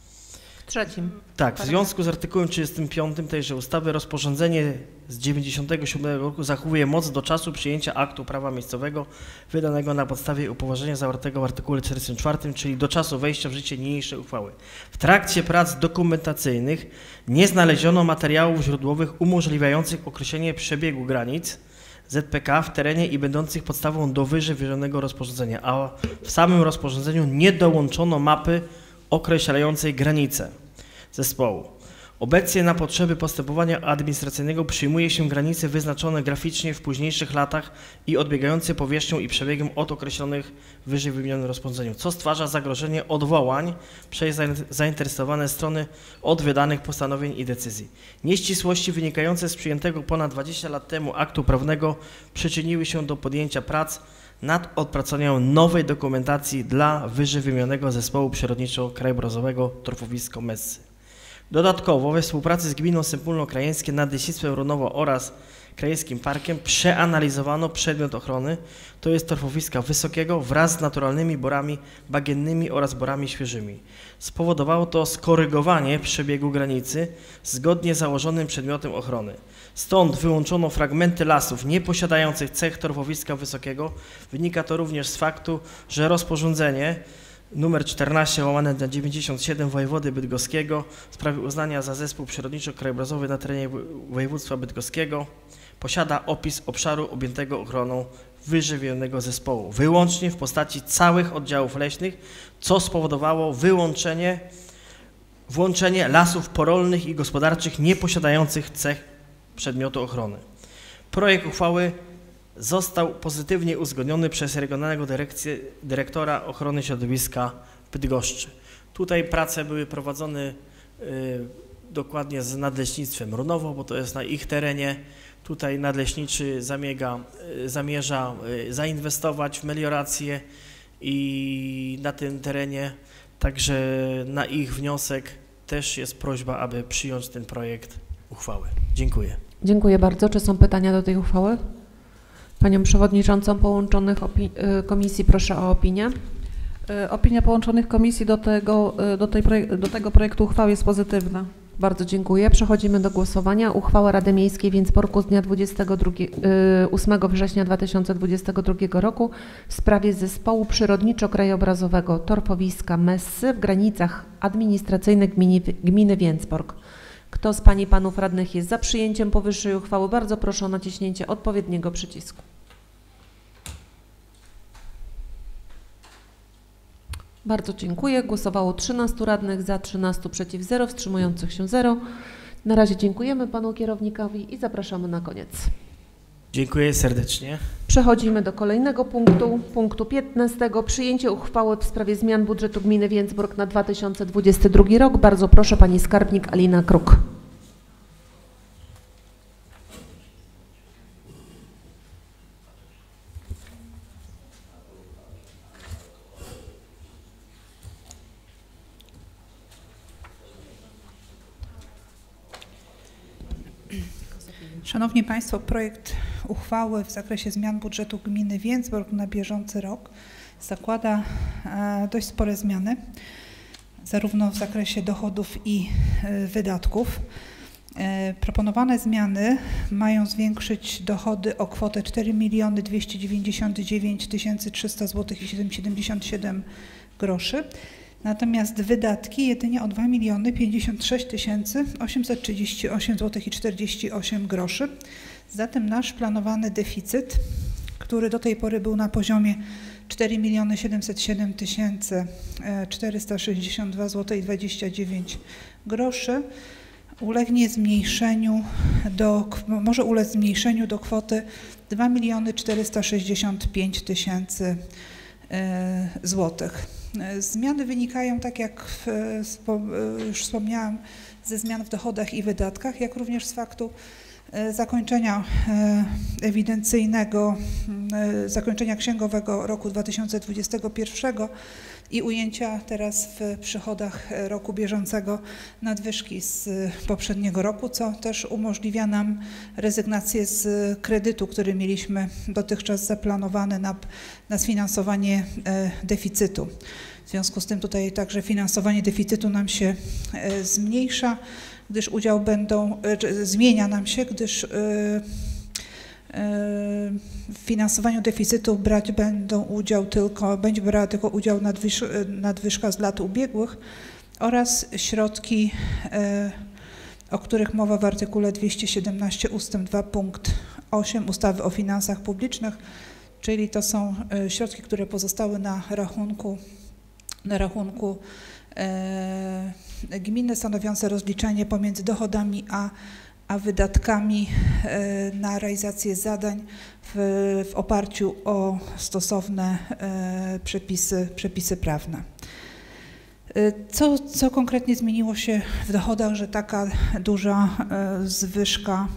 W trzecim.
Tak, w związku z artykułem trzydziestym piątym tejże ustawy rozporządzenie z dziewięćdziesiątego siódmego roku zachowuje moc do czasu przyjęcia aktu prawa miejscowego wydanego na podstawie upoważnienia zawartego w artykule czterdziestym czwartym, czyli do czasu wejścia w życie niniejszej uchwały. W trakcie prac dokumentacyjnych nie znaleziono materiałów źródłowych umożliwiających określenie przebiegu granic Z P K w terenie i będących podstawą do wyżej wymienionego rozporządzenia, a w samym rozporządzeniu nie dołączono mapy określającej granice zespołu. Obecnie na potrzeby postępowania administracyjnego przyjmuje się granice wyznaczone graficznie w późniejszych latach i odbiegające powierzchnią i przebiegiem od określonych w wyżej wymienionym rozporządzeniu, co stwarza zagrożenie odwołań przez zainteresowane strony od wydanych postanowień i decyzji. Nieścisłości wynikające z przyjętego ponad dwadzieścia lat temu aktu prawnego przyczyniły się do podjęcia prac nad odpracowaniem nowej dokumentacji dla wyżej wymienionego zespołu przyrodniczo-krajobrazowego Torfowisko Messy. Dodatkowo we współpracy z gminą Sępólno-Krajeńskie, Nadleśnictwem Runowo oraz Krajeńskim Parkiem przeanalizowano przedmiot ochrony, to jest torfowiska wysokiego wraz z naturalnymi borami bagiennymi oraz borami świeżymi. Spowodowało to skorygowanie przebiegu granicy zgodnie z założonym przedmiotem ochrony. Stąd wyłączono fragmenty lasów nieposiadających cech torfowiska wysokiego. Wynika to również z faktu, że rozporządzenie numer czternaście łamane na dziewięćdziesiąt siedem wojewody bydgoskiego w sprawie uznania za zespół przyrodniczo-krajobrazowy na terenie województwa bydgoskiego posiada opis obszaru objętego ochroną wyżej wymienionego zespołu, wyłącznie w postaci całych oddziałów leśnych, co spowodowało wyłączenie, włączenie lasów porolnych i gospodarczych nieposiadających cech przedmiotu ochrony. Projekt uchwały został pozytywnie uzgodniony przez Regionalnego Dyrekcję, Dyrektora Ochrony Środowiska w Bydgoszczy. Tutaj prace były prowadzone y, dokładnie z Nadleśnictwem Runowo, bo to jest na ich terenie. Tutaj nadleśniczy zamiega, y, zamierza y, zainwestować w meliorację i na tym terenie, także na ich wniosek też jest prośba, aby przyjąć ten projekt uchwały. Dziękuję.
Dziękuję bardzo. Czy są pytania do tej uchwały? Panią Przewodniczącą połączonych komisji proszę o opinię.
Opinia połączonych komisji do tego, do, tej projek do tego projektu uchwały jest pozytywna.
Bardzo dziękuję. Przechodzimy do głosowania. Uchwała Rady Miejskiej Więcborku z dnia dwudziestego ósmego września dwa tysiące dwudziestego drugiego roku w sprawie zespołu przyrodniczo-krajobrazowego Torfowiska Messy w granicach administracyjnych gminy, gminy Więcbork. Kto z Pań i Panów Radnych jest za przyjęciem powyższej uchwały? Bardzo proszę o naciśnięcie odpowiedniego przycisku. Bardzo dziękuję. Głosowało trzynastu radnych, za trzynastu, przeciw zero, wstrzymujących się zero. Na razie dziękujemy Panu kierownikowi i zapraszamy na koniec.
Dziękuję serdecznie.
Przechodzimy do kolejnego punktu, punktu piętnastego. Przyjęcie uchwały w sprawie zmian budżetu gminy Więcbork na dwa tysiące dwudziesty drugi rok. Bardzo proszę Pani Skarbnik Alina Kruk.
Szanowni Państwo, projekt uchwały w zakresie zmian budżetu gminy Więcbork na bieżący rok zakłada dość spore zmiany, zarówno w zakresie dochodów i wydatków. Proponowane zmiany mają zwiększyć dochody o kwotę cztery miliony dwieście dziewięćdziesiąt dziewięć tysięcy trzysta złotych i siedemdziesiąt siedem groszy, natomiast wydatki jedynie o dwa miliony pięćdziesiąt sześć tysięcy osiemset trzydzieści osiem złotych i czterdzieści osiem groszy. Zatem nasz planowany deficyt, który do tej pory był na poziomie cztery miliony siedemset siedem tysięcy czterysta sześćdziesiąt dwa złote i dwadzieścia dziewięć groszy, ulegnie zmniejszeniu do, może ulec zmniejszeniu do kwoty dwa miliony czterysta sześćdziesiąt pięć tysięcy złotych. Zmiany wynikają, tak jak już wspomniałam, ze zmian w dochodach i wydatkach, jak również z faktu zakończenia ewidencyjnego, zakończenia księgowego roku dwa tysiące dwudziestego pierwszego i ujęcia teraz w przychodach roku bieżącego nadwyżki z poprzedniego roku, co też umożliwia nam rezygnację z kredytu, który mieliśmy dotychczas zaplanowany na, na sfinansowanie deficytu. W związku z tym tutaj także finansowanie deficytu nam się zmniejsza, gdyż udział będą, zmienia nam się, gdyż w finansowaniu deficytu brać będą udział tylko, będzie brała tylko udział nadwyż, nadwyżka z lat ubiegłych oraz środki, o których mowa w artykule dwieście siedemnaście ustęp dwa punkt osiem ustawy o finansach publicznych, czyli to są środki, które pozostały na rachunku, na rachunku gminy, stanowiące rozliczenie pomiędzy dochodami a a wydatkami na realizację zadań w, w oparciu o stosowne przepisy, przepisy prawne. Co, co konkretnie zmieniło się w dochodach, że taka duża zwyżka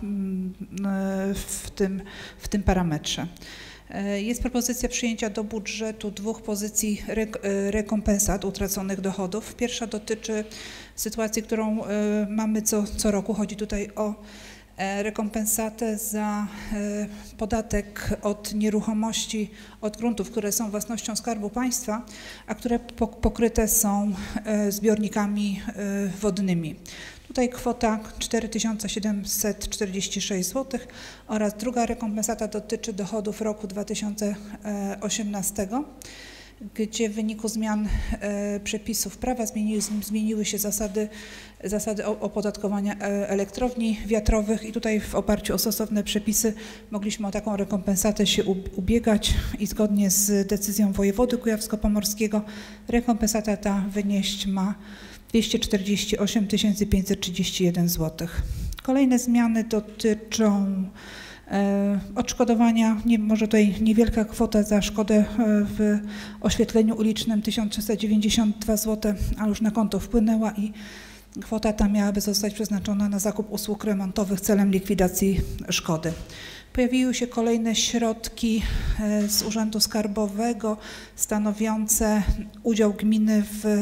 w tym, w tym parametrze? Jest propozycja przyjęcia do budżetu dwóch pozycji rekompensat utraconych dochodów. Pierwsza dotyczy sytuacji, którą mamy co, co roku. Chodzi tutaj o rekompensatę za podatek od nieruchomości, od gruntów, które są własnością Skarbu Państwa, a które pokryte są zbiornikami wodnymi. Tutaj kwota cztery tysiące siedemset czterdzieści sześć złotych oraz druga rekompensata dotyczy dochodów roku dwa tysiące osiemnastego, gdzie w wyniku zmian przepisów prawa zmieniły, zmieniły się zasady, zasady opodatkowania elektrowni wiatrowych i tutaj w oparciu o stosowne przepisy mogliśmy o taką rekompensatę się ubiegać i zgodnie z decyzją wojewody kujawsko-pomorskiego rekompensata ta wynieść ma dwieście czterdzieści osiem tysięcy pięćset trzydzieści jeden złotych. Kolejne zmiany dotyczą e, odszkodowania, nie, może tutaj niewielka kwota za szkodę w oświetleniu ulicznym tysiąc trzysta dziewięćdziesiąt dwa złote, a już na konto wpłynęła i kwota ta miałaby zostać przeznaczona na zakup usług remontowych celem likwidacji szkody. Pojawiły się kolejne środki z Urzędu Skarbowego stanowiące udział gminy w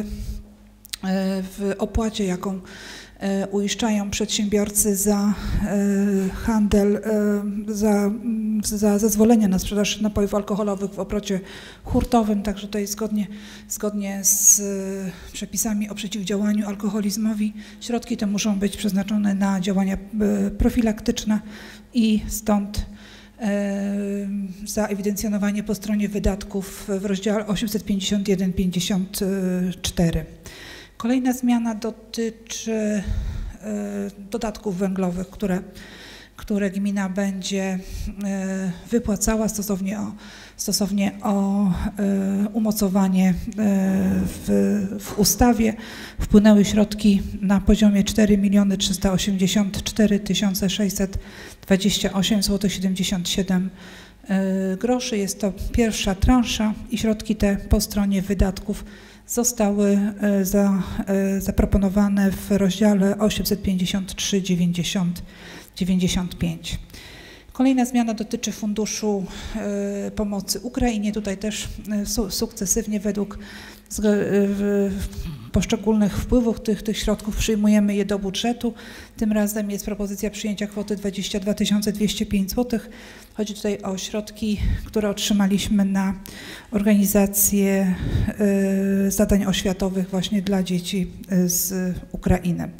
w opłacie, jaką uiszczają przedsiębiorcy za handel, za, za zezwolenia na sprzedaż napojów alkoholowych w obrocie hurtowym, także tutaj zgodnie, zgodnie z przepisami o przeciwdziałaniu alkoholizmowi środki te muszą być przeznaczone na działania profilaktyczne i stąd za ewidencjonowanie po stronie wydatków w rozdziale osiemset pięćdziesiąt jeden pięćdziesiąt cztery. Kolejna zmiana dotyczy dodatków węglowych, które, które gmina będzie wypłacała stosownie o, stosownie o umocowanie w, w ustawie. Wpłynęły środki na poziomie cztery miliony trzysta osiemdziesiąt cztery tysiące sześćset dwadzieścia osiem złotych siedemdziesiąt siedem groszy. Jest to pierwsza transza i środki te po stronie wydatków zostały za, zaproponowane w rozdziale osiemset pięćdziesiąt trzy dziewięćdziesiąt dziewięćdziesiąt pięć. Kolejna zmiana dotyczy Funduszu Pomocy Ukrainie. Tutaj też sukcesywnie według poszczególnych wpływów tych, tych środków przyjmujemy je do budżetu. Tym razem jest propozycja przyjęcia kwoty dwadzieścia dwa tysiące dwieście pięć złotych. Chodzi tutaj o środki, które otrzymaliśmy na organizację zadań oświatowych właśnie dla dzieci z Ukrainy.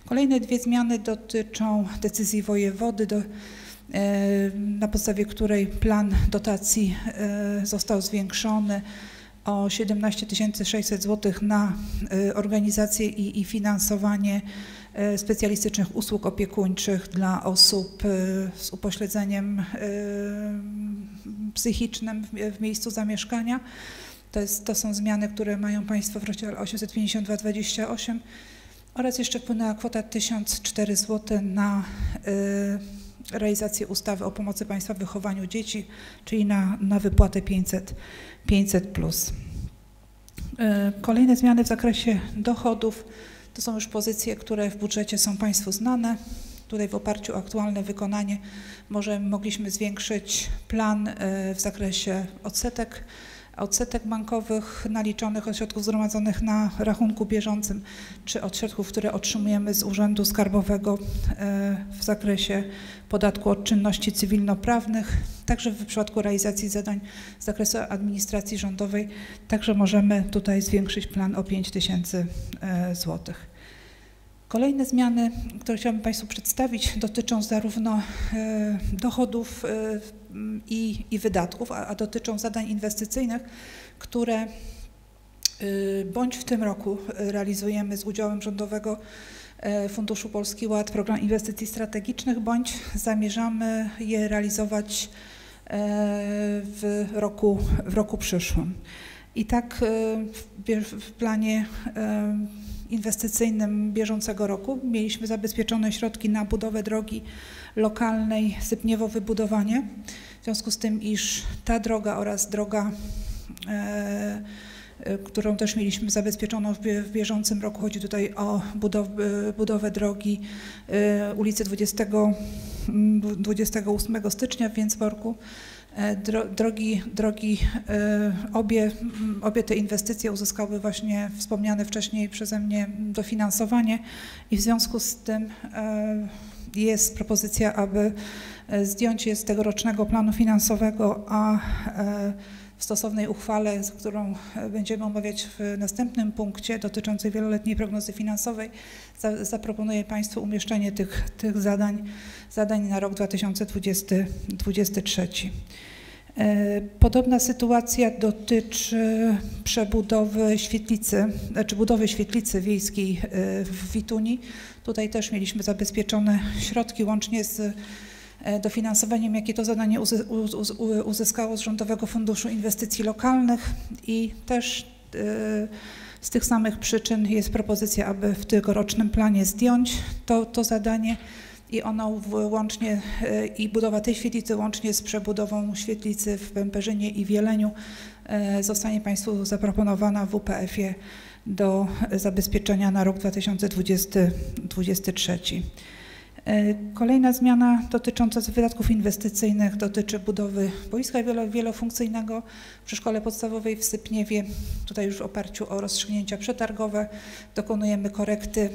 Kolejne dwie zmiany dotyczą decyzji wojewody, do, na podstawie której plan dotacji został zwiększony o siedemnaście tysięcy sześćset złotych na organizację i, i finansowanie specjalistycznych usług opiekuńczych dla osób z upośledzeniem psychicznym w miejscu zamieszkania. To, jest, to są zmiany, które mają Państwo w rozdziale osiemset pięćdziesiąt dwa dwadzieścia osiem oraz jeszcze wpłynęła kwota tysiąc cztery złote na realizację ustawy o pomocy państwa w wychowaniu dzieci, czyli na, na wypłatę pięćset plus. Kolejne zmiany w zakresie dochodów to są już pozycje, które w budżecie są Państwu znane. Tutaj w oparciu o aktualne wykonanie może mogliśmy zwiększyć plan w zakresie odsetek, odsetek bankowych naliczonych od środków zgromadzonych na rachunku bieżącym, czy od środków, które otrzymujemy z Urzędu Skarbowego w zakresie podatku od czynności cywilnoprawnych. Także w przypadku realizacji zadań z zakresu administracji rządowej, także możemy tutaj zwiększyć plan o pięć tysięcy złotych. Kolejne zmiany, które chciałabym Państwu przedstawić, dotyczą zarówno dochodów i, i wydatków, a, a dotyczą zadań inwestycyjnych, które bądź w tym roku realizujemy z udziałem Rządowego Funduszu Polski Ład, Program Inwestycji Strategicznych, bądź zamierzamy je realizować w roku, w roku przyszłym. I tak w, w planie inwestycyjnym bieżącego roku mieliśmy zabezpieczone środki na budowę drogi lokalnej Sypniewo-Wybudowanie. W związku z tym, iż ta droga oraz droga, e, którą też mieliśmy zabezpieczoną w, w bieżącym roku, chodzi tutaj o budow, budowę drogi e, ulicy dwudziestego ósmego stycznia w Więcborku. Drogi, drogi obie, obie te inwestycje uzyskały właśnie wspomniane wcześniej przeze mnie dofinansowanie i w związku z tym jest propozycja, aby zdjąć je z tegorocznego planu finansowego, a w stosownej uchwale, z którą będziemy omawiać w następnym punkcie dotyczącej wieloletniej prognozy finansowej, za, zaproponuję Państwu umieszczenie tych, tych zadań, zadań na rok dwa tysiące dwudziesty trzeci. Podobna sytuacja dotyczy przebudowy świetlicy, znaczy budowy świetlicy wiejskiej w Wituni. Tutaj też mieliśmy zabezpieczone środki łącznie z dofinansowaniem, jakie to zadanie uzyskało z Rządowego Funduszu Inwestycji Lokalnych i też z tych samych przyczyn jest propozycja, aby w tegorocznym planie zdjąć to, to zadanie i ono łącznie i budowa tej świetlicy łącznie z przebudową świetlicy w Pęperzynie i w Jeleniu zostanie Państwu zaproponowana w W P F-ie do zabezpieczenia na rok dwa tysiące dwudziesty trzeci. Kolejna zmiana dotycząca wydatków inwestycyjnych dotyczy budowy boiska wielofunkcyjnego przy Szkole Podstawowej w Sypniewie. Tutaj już w oparciu o rozstrzygnięcia przetargowe dokonujemy korekty,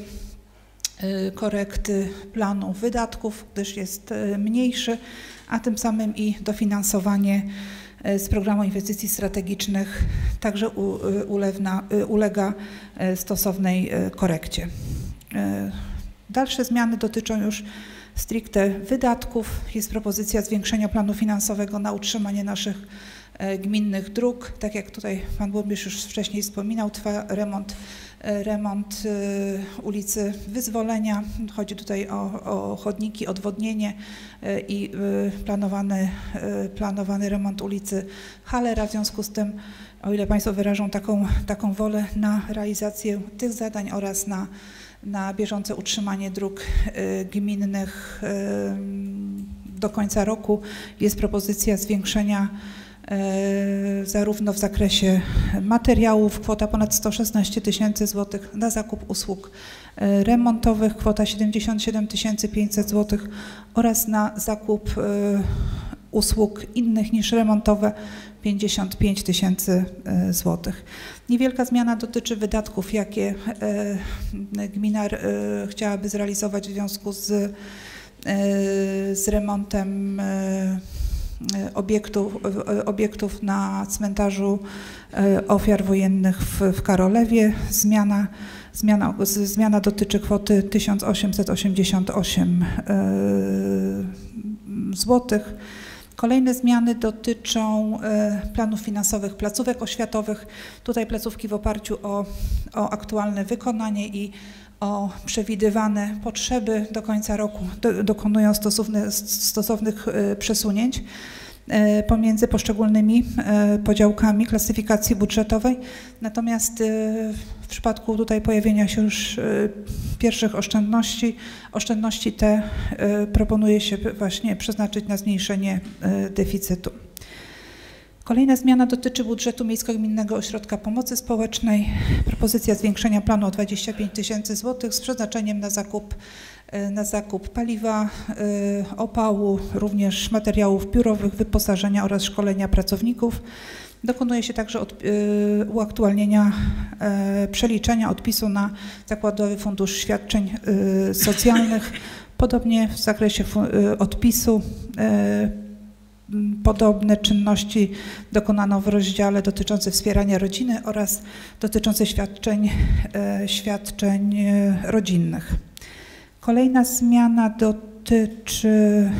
korekty planu wydatków, gdyż jest mniejszy, a tym samym i dofinansowanie z Programu Inwestycji Strategicznych także ulewna, ulega stosownej korekcie. Dalsze zmiany dotyczą już stricte wydatków. Jest propozycja zwiększenia planu finansowego na utrzymanie naszych gminnych dróg. Tak jak tutaj Pan Burmistrz już wcześniej wspominał, trwa remont, remont ulicy Wyzwolenia. Chodzi tutaj o, o chodniki, odwodnienie i planowany, planowany remont ulicy Halera. W związku z tym, o ile Państwo wyrażą taką, taką wolę na realizację tych zadań oraz na na bieżące utrzymanie dróg gminnych do końca roku jest propozycja zwiększenia zarówno w zakresie materiałów, kwota ponad sto szesnaście tysięcy złotych, na zakup usług remontowych kwota siedemdziesiąt siedem tysięcy pięćset złotych oraz na zakup usług innych niż remontowe pięćdziesiąt pięć tysięcy złotych. Niewielka zmiana dotyczy wydatków, jakie gmina chciałaby zrealizować w związku z, z remontem obiektów, obiektów na cmentarzu ofiar wojennych w, w Karolewie. Zmiana, zmiana, zmiana dotyczy kwoty tysiąc osiemset osiemdziesiąt osiem złotych. Kolejne zmiany dotyczą planów finansowych placówek oświatowych. Tutaj placówki w oparciu o, o aktualne wykonanie i o przewidywane potrzeby do końca roku do, dokonują stosowne, stosownych przesunięć pomiędzy poszczególnymi podziałkami klasyfikacji budżetowej. Natomiast w przypadku tutaj pojawienia się już pierwszych oszczędności, oszczędności te proponuje się właśnie przeznaczyć na zmniejszenie deficytu. Kolejna zmiana dotyczy budżetu Miejsko-Gminnego Ośrodka Pomocy Społecznej. Propozycja zwiększenia planu o dwadzieścia pięć tysięcy złotych z przeznaczeniem na zakup, na zakup paliwa, opału, również materiałów biurowych, wyposażenia oraz szkolenia pracowników. Dokonuje się także od, uaktualnienia przeliczenia odpisu na Zakładowy Fundusz Świadczeń Socjalnych. Podobnie w zakresie odpisu podobne czynności dokonano w rozdziale dotyczącym wspierania rodziny oraz dotyczące świadczeń, świadczeń rodzinnych. Kolejna zmiana dotyczy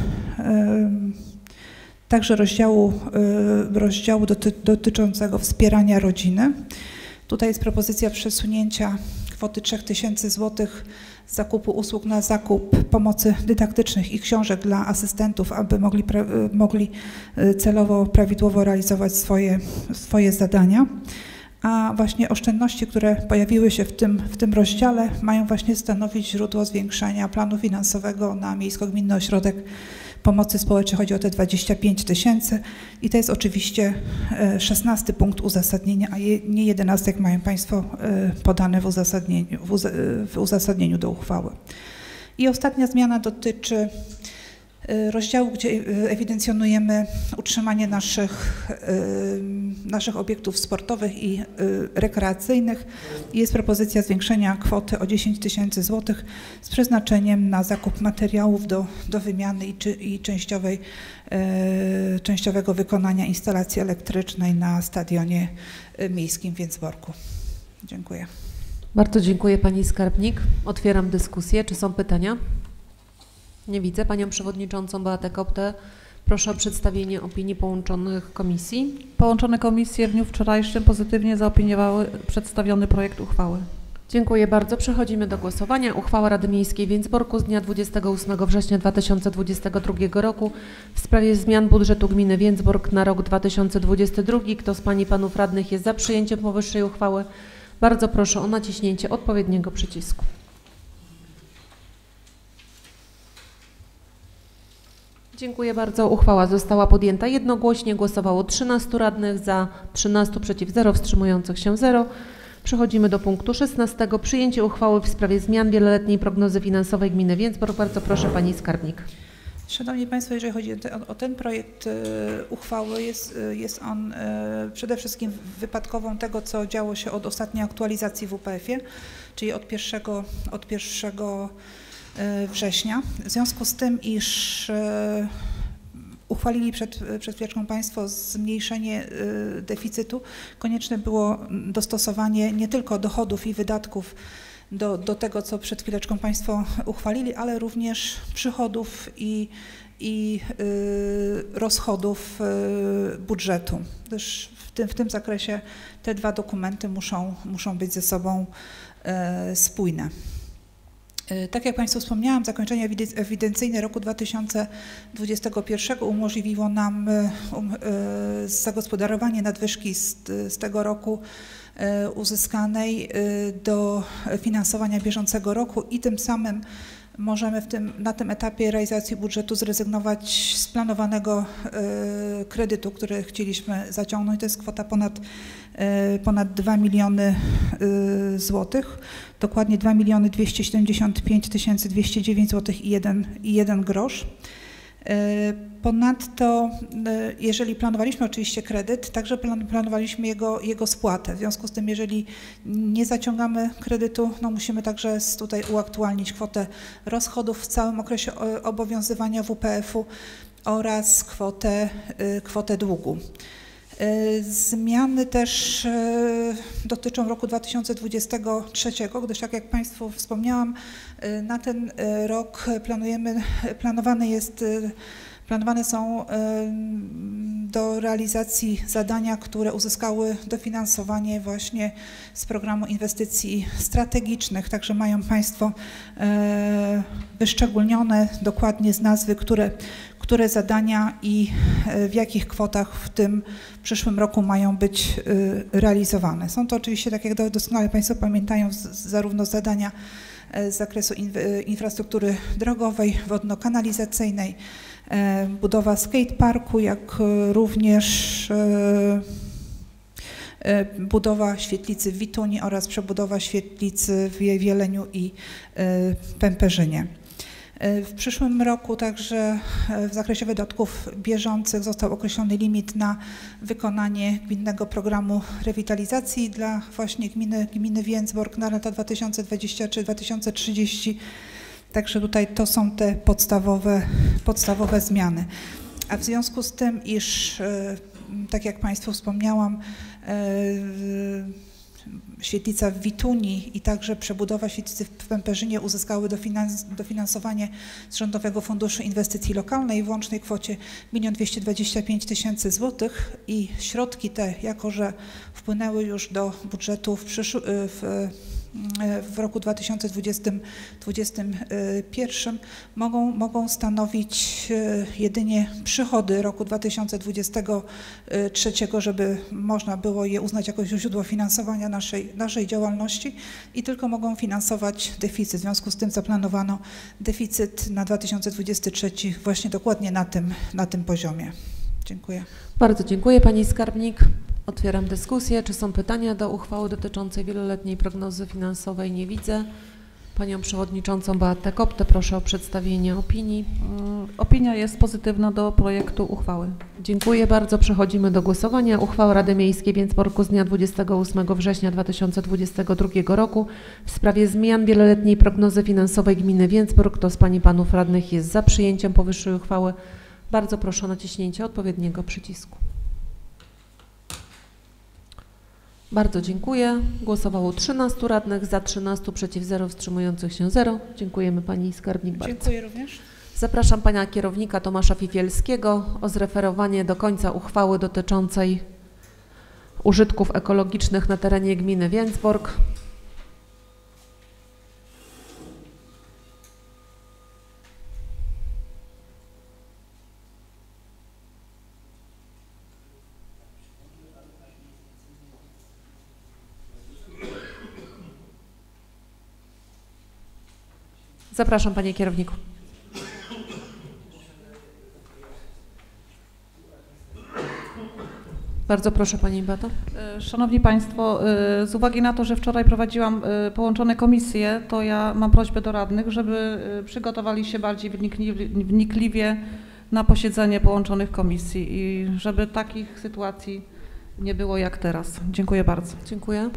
także rozdziału, rozdziału doty, dotyczącego wspierania rodziny. Tutaj jest propozycja przesunięcia kwoty trzech tysięcy złotych z zakupu usług na zakup pomocy dydaktycznych i książek dla asystentów, aby mogli, mogli celowo, prawidłowo realizować swoje, swoje zadania. A właśnie oszczędności, które pojawiły się w tym, w tym rozdziale, mają właśnie stanowić źródło zwiększania planu finansowego na Miejsko-Gminny Ośrodek Pomocy Społecznej. Chodzi o te dwadzieścia pięć tysięcy i to jest oczywiście szesnasty punkt uzasadnienia, a nie jedenasty, jak mają Państwo podane w uzasadnieniu, w, uz w uzasadnieniu do uchwały. I ostatnia zmiana dotyczy rozdziału, gdzie ewidencjonujemy utrzymanie naszych, naszych obiektów sportowych i rekreacyjnych. Jest propozycja zwiększenia kwoty o dziesięć tysięcy złotych z przeznaczeniem na zakup materiałów do, do wymiany i, czy, i częściowej, częściowego wykonania instalacji elektrycznej na stadionie miejskim w Więcborku. Dziękuję.
Bardzo dziękuję Pani Skarbnik. Otwieram dyskusję. Czy są pytania? Nie widzę. Panią Przewodniczącą Beatę Koptę proszę o przedstawienie opinii połączonych komisji.
Połączone komisje w dniu wczorajszym pozytywnie zaopiniowały przedstawiony projekt uchwały.
Dziękuję bardzo. Przechodzimy do głosowania. Uchwała Rady Miejskiej w Więcborku z dnia dwudziestego ósmego września dwa tysiące dwudziestego drugiego roku w sprawie zmian budżetu gminy Więcbork na rok dwa tysiące dwudziesty drugi. Kto z Pań i Panów Radnych jest za przyjęciem powyższej uchwały? Bardzo proszę o naciśnięcie odpowiedniego przycisku. Dziękuję bardzo. Uchwała została podjęta jednogłośnie. Głosowało trzynastu radnych, za trzynastu, przeciw zero, wstrzymujących się zero. Przechodzimy do punktu szesnastego. Przyjęcie uchwały w sprawie zmian wieloletniej prognozy finansowej gminy Więcbork. Bardzo proszę Pani Skarbnik.
Szanowni Państwo, jeżeli chodzi o ten, o ten projekt y, uchwały, jest, jest on y, przede wszystkim wypadkową tego, co działo się od ostatniej aktualizacji w U P F ie, czyli od pierwszego, od pierwszego września. W związku z tym, iż uchwalili przed, przed chwileczką Państwo zmniejszenie deficytu, konieczne było dostosowanie nie tylko dochodów i wydatków do, do tego, co przed chwileczką Państwo uchwalili, ale również przychodów i, i rozchodów budżetu. Gdyż w tym, w tym zakresie te dwa dokumenty muszą, muszą być ze sobą spójne. Tak jak Państwu wspomniałam, zakończenie ewidencyjne roku dwa tysiące dwudziestego pierwszego umożliwiło nam um, zagospodarowanie nadwyżki z, z tego roku uzyskanej do finansowania bieżącego roku i tym samym możemy w tym, na tym etapie realizacji budżetu zrezygnować z planowanego y, kredytu, który chcieliśmy zaciągnąć. To jest kwota ponad, y, ponad dwa miliony y, złotych, dokładnie dwa miliony dwieście siedemdziesiąt pięć tysięcy dwieście dziewięć złotych i jeden grosz. Ponadto, jeżeli planowaliśmy oczywiście kredyt, także planowaliśmy jego, jego spłatę. W związku z tym, jeżeli nie zaciągamy kredytu, no musimy także tutaj uaktualnić kwotę rozchodów w całym okresie obowiązywania W P F u oraz kwotę, kwotę długu. Zmiany też dotyczą roku dwa tysiące dwudziestego trzeciego, gdyż tak jak Państwu wspomniałam, na ten rok planujemy, planowany jest, planowane są do realizacji zadania, które uzyskały dofinansowanie właśnie z programu inwestycji strategicznych, także mają Państwo wyszczególnione dokładnie z nazwy, które które zadania i w jakich kwotach w tym przyszłym roku mają być realizowane. Są to oczywiście, tak jak doskonale Państwo pamiętają, zarówno zadania z zakresu infrastruktury drogowej, wodno-kanalizacyjnej, budowa skateparku, jak również budowa świetlicy w Wituni oraz przebudowa świetlicy w Jeleniu i Pęperzynie. W przyszłym roku także w zakresie wydatków bieżących został określony limit na wykonanie gminnego programu rewitalizacji dla właśnie gminy, gminy Więcbork na lata dwa tysiące dwudziesty trzeci do dwa tysiące trzydziestego. Także tutaj to są te podstawowe, podstawowe zmiany. A w związku z tym, iż tak jak Państwu wspomniałam, świetlica w Wituni i także przebudowa świetlicy w Pęperzynie uzyskały dofinans dofinansowanie z Rządowego Funduszu Inwestycji Lokalnej w łącznej kwocie milion dwieście dwadzieścia pięć tysięcy złotych i środki te, jako że wpłynęły już do budżetu w, w, w roku dwa tysiące dwudziestym dwudziestym pierwszym, mogą, mogą stanowić jedynie przychody roku dwa tysiące dwudziestego trzeciego, żeby można było je uznać jako źródło finansowania naszej, naszej działalności i tylko mogą finansować deficyt. W związku z tym zaplanowano deficyt na dwa tysiące dwudziesty trzeci właśnie dokładnie na tym, na tym poziomie. Dziękuję.
Bardzo dziękuję Pani Skarbnik. Otwieram dyskusję. Czy są pytania do uchwały dotyczącej wieloletniej prognozy finansowej? Nie widzę. Panią Przewodniczącą Beatę Koptę proszę o przedstawienie opinii.
Opinia jest pozytywna do projektu uchwały.
Dziękuję bardzo. Przechodzimy do głosowania. Uchwała Rady Miejskiej Więcborku z dnia dwudziestego ósmego września dwa tysiące dwudziestego drugiego roku w sprawie zmian wieloletniej prognozy finansowej gminy Więcbork. Kto z Pań i Panów Radnych jest za przyjęciem powyższej uchwały? Bardzo proszę o naciśnięcie odpowiedniego przycisku. Bardzo dziękuję. Głosowało trzynastu radnych, za trzynastu, przeciw zero, wstrzymujących się zero. Dziękujemy Pani Skarbnik bardzo.
Dziękuję również.
Zapraszam Pana Kierownika Tomasza Fifielskiego o zreferowanie do końca uchwały dotyczącej użytków ekologicznych na terenie gminy Więcbork. Zapraszam Panie Kierowniku. Bardzo proszę Pani Beato.
Szanowni Państwo, z uwagi na to, że wczoraj prowadziłam połączone komisje, to ja mam prośbę do radnych, żeby przygotowali się bardziej wnikliwie na posiedzenie połączonych komisji i żeby takich sytuacji nie było jak teraz. Dziękuję bardzo.
Dziękuję.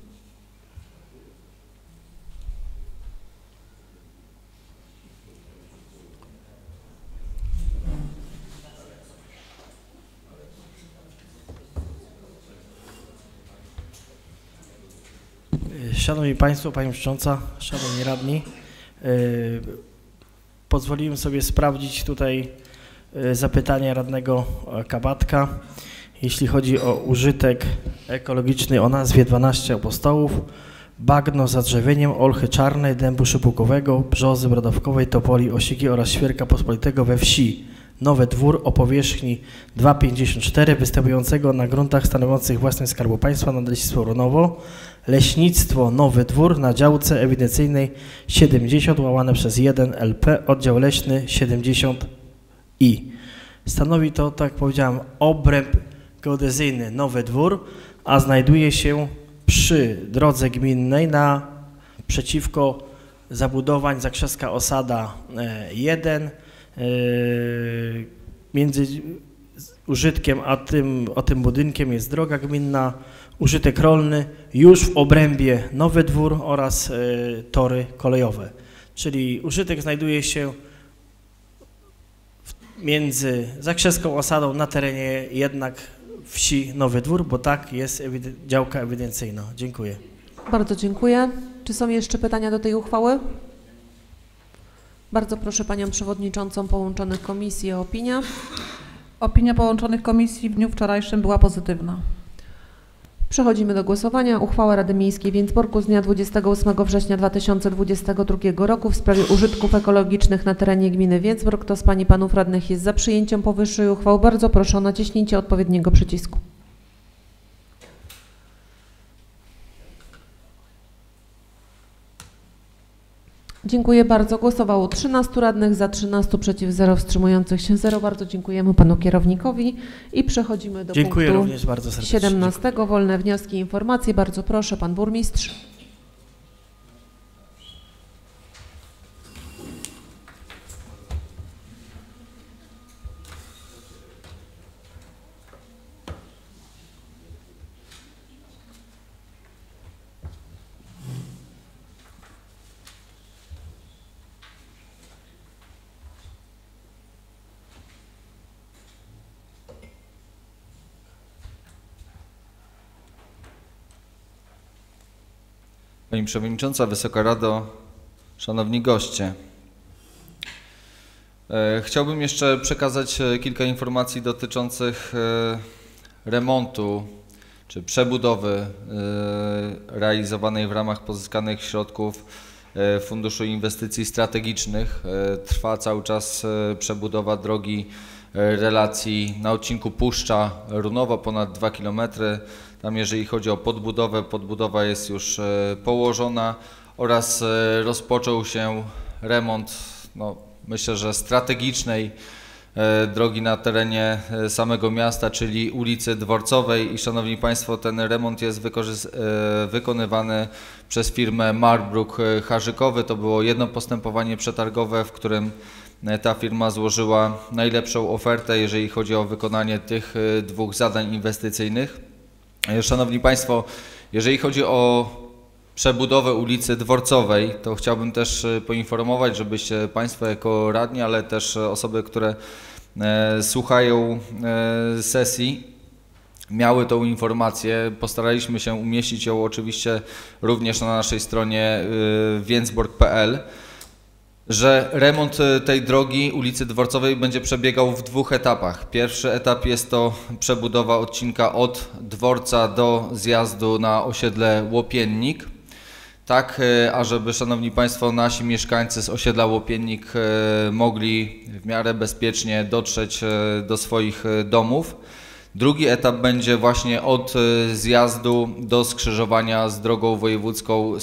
Szanowni Państwo, Pani Przewodnicząca, Szanowni Radni, yy, pozwoliłem sobie sprawdzić tutaj yy, zapytania radnego Kabatka, jeśli chodzi o użytek ekologiczny o nazwie dwanaście apostołów, bagno za drzewieniem, olchy czarnej, dębu szypułkowego, brzozy brodawkowej, topoli, osiki oraz świerka pospolitego we wsi Nowy Dwór o powierzchni dwa przecinek pięćdziesiąt cztery występującego na gruntach stanowiących własność Skarbu Państwa nad Leśnictwo Runowo, Leśnictwo Nowy Dwór na działce ewidencyjnej siedemdziesiąt łamane przez jeden L P, oddział leśny siedemdziesiąt I. Stanowi to, tak jak powiedziałem, obręb geodezyjny Nowy Dwór, a znajduje się przy drodze gminnej naprzeciwko zabudowań Zakrzeska Osada jeden. Między użytkiem a tym, a tym budynkiem jest droga gminna, użytek rolny już w obrębie Nowy Dwór oraz y, tory kolejowe. Czyli użytek znajduje się w między Zakrzewską Osadą na terenie jednak wsi Nowy Dwór, bo tak jest ewiden- działka ewidencyjna. Dziękuję.
Bardzo dziękuję. Czy są jeszcze pytania do tej uchwały? Bardzo proszę Panią Przewodniczącą połączonych komisji o opinię.
Opinia połączonych komisji w dniu wczorajszym była pozytywna.
Przechodzimy do głosowania. Uchwała Rady Miejskiej w Więcborku z dnia dwudziestego ósmego września dwa tysiące dwudziestego drugiego roku w sprawie użytków ekologicznych na terenie gminy Więcbork. Kto z Pań i Panów Radnych jest za przyjęciem powyższej uchwały? Bardzo proszę o naciśnięcie odpowiedniego przycisku. Dziękuję bardzo. Głosowało trzynastu radnych, za trzynastu, przeciw zero, wstrzymujących się zero. Bardzo dziękujemy Panu kierownikowi i przechodzimy do
Dziękuję
punktu
również bardzo serdecznie.
siedemnastego. Wolne wnioski i informacje. Bardzo proszę, Pan Burmistrz.
Pani Przewodnicząca, Wysoka Rado, Szanowni Goście. E, Chciałbym jeszcze przekazać e, kilka informacji dotyczących e, remontu czy przebudowy e, realizowanej w ramach pozyskanych środków e, Funduszu Inwestycji Strategicznych. E, Trwa cały czas e, przebudowa drogi e, relacji na odcinku Puszcza-Runowa, ponad dwa kilometry. Tam jeżeli chodzi o podbudowę, podbudowa jest już e, położona oraz e, rozpoczął się remont, no, myślę, że strategicznej e, drogi na terenie e, samego miasta, czyli ulicy Dworcowej i Szanowni Państwo, ten remont jest wykorzys- e, wykonywany przez firmę Marbruk Harzykowy. To było jedno postępowanie przetargowe, w którym e, ta firma złożyła najlepszą ofertę, jeżeli chodzi o wykonanie tych e, dwóch zadań inwestycyjnych. Szanowni Państwo, jeżeli chodzi o przebudowę ulicy Dworcowej, to chciałbym też poinformować, żebyście Państwo jako radni, ale też osoby, które e, słuchają e, sesji, miały tą informację. Postaraliśmy się umieścić ją oczywiście również na naszej stronie e, więcbork kropka p l, że remont tej drogi ulicy Dworcowej będzie przebiegał w dwóch etapach. Pierwszy etap jest to przebudowa odcinka od dworca do zjazdu na osiedle Łopiennik, tak ażeby, Szanowni Państwo, nasi mieszkańcy z osiedla Łopiennik mogli w miarę bezpiecznie dotrzeć do swoich domów. Drugi etap będzie właśnie od zjazdu do skrzyżowania z drogą wojewódzką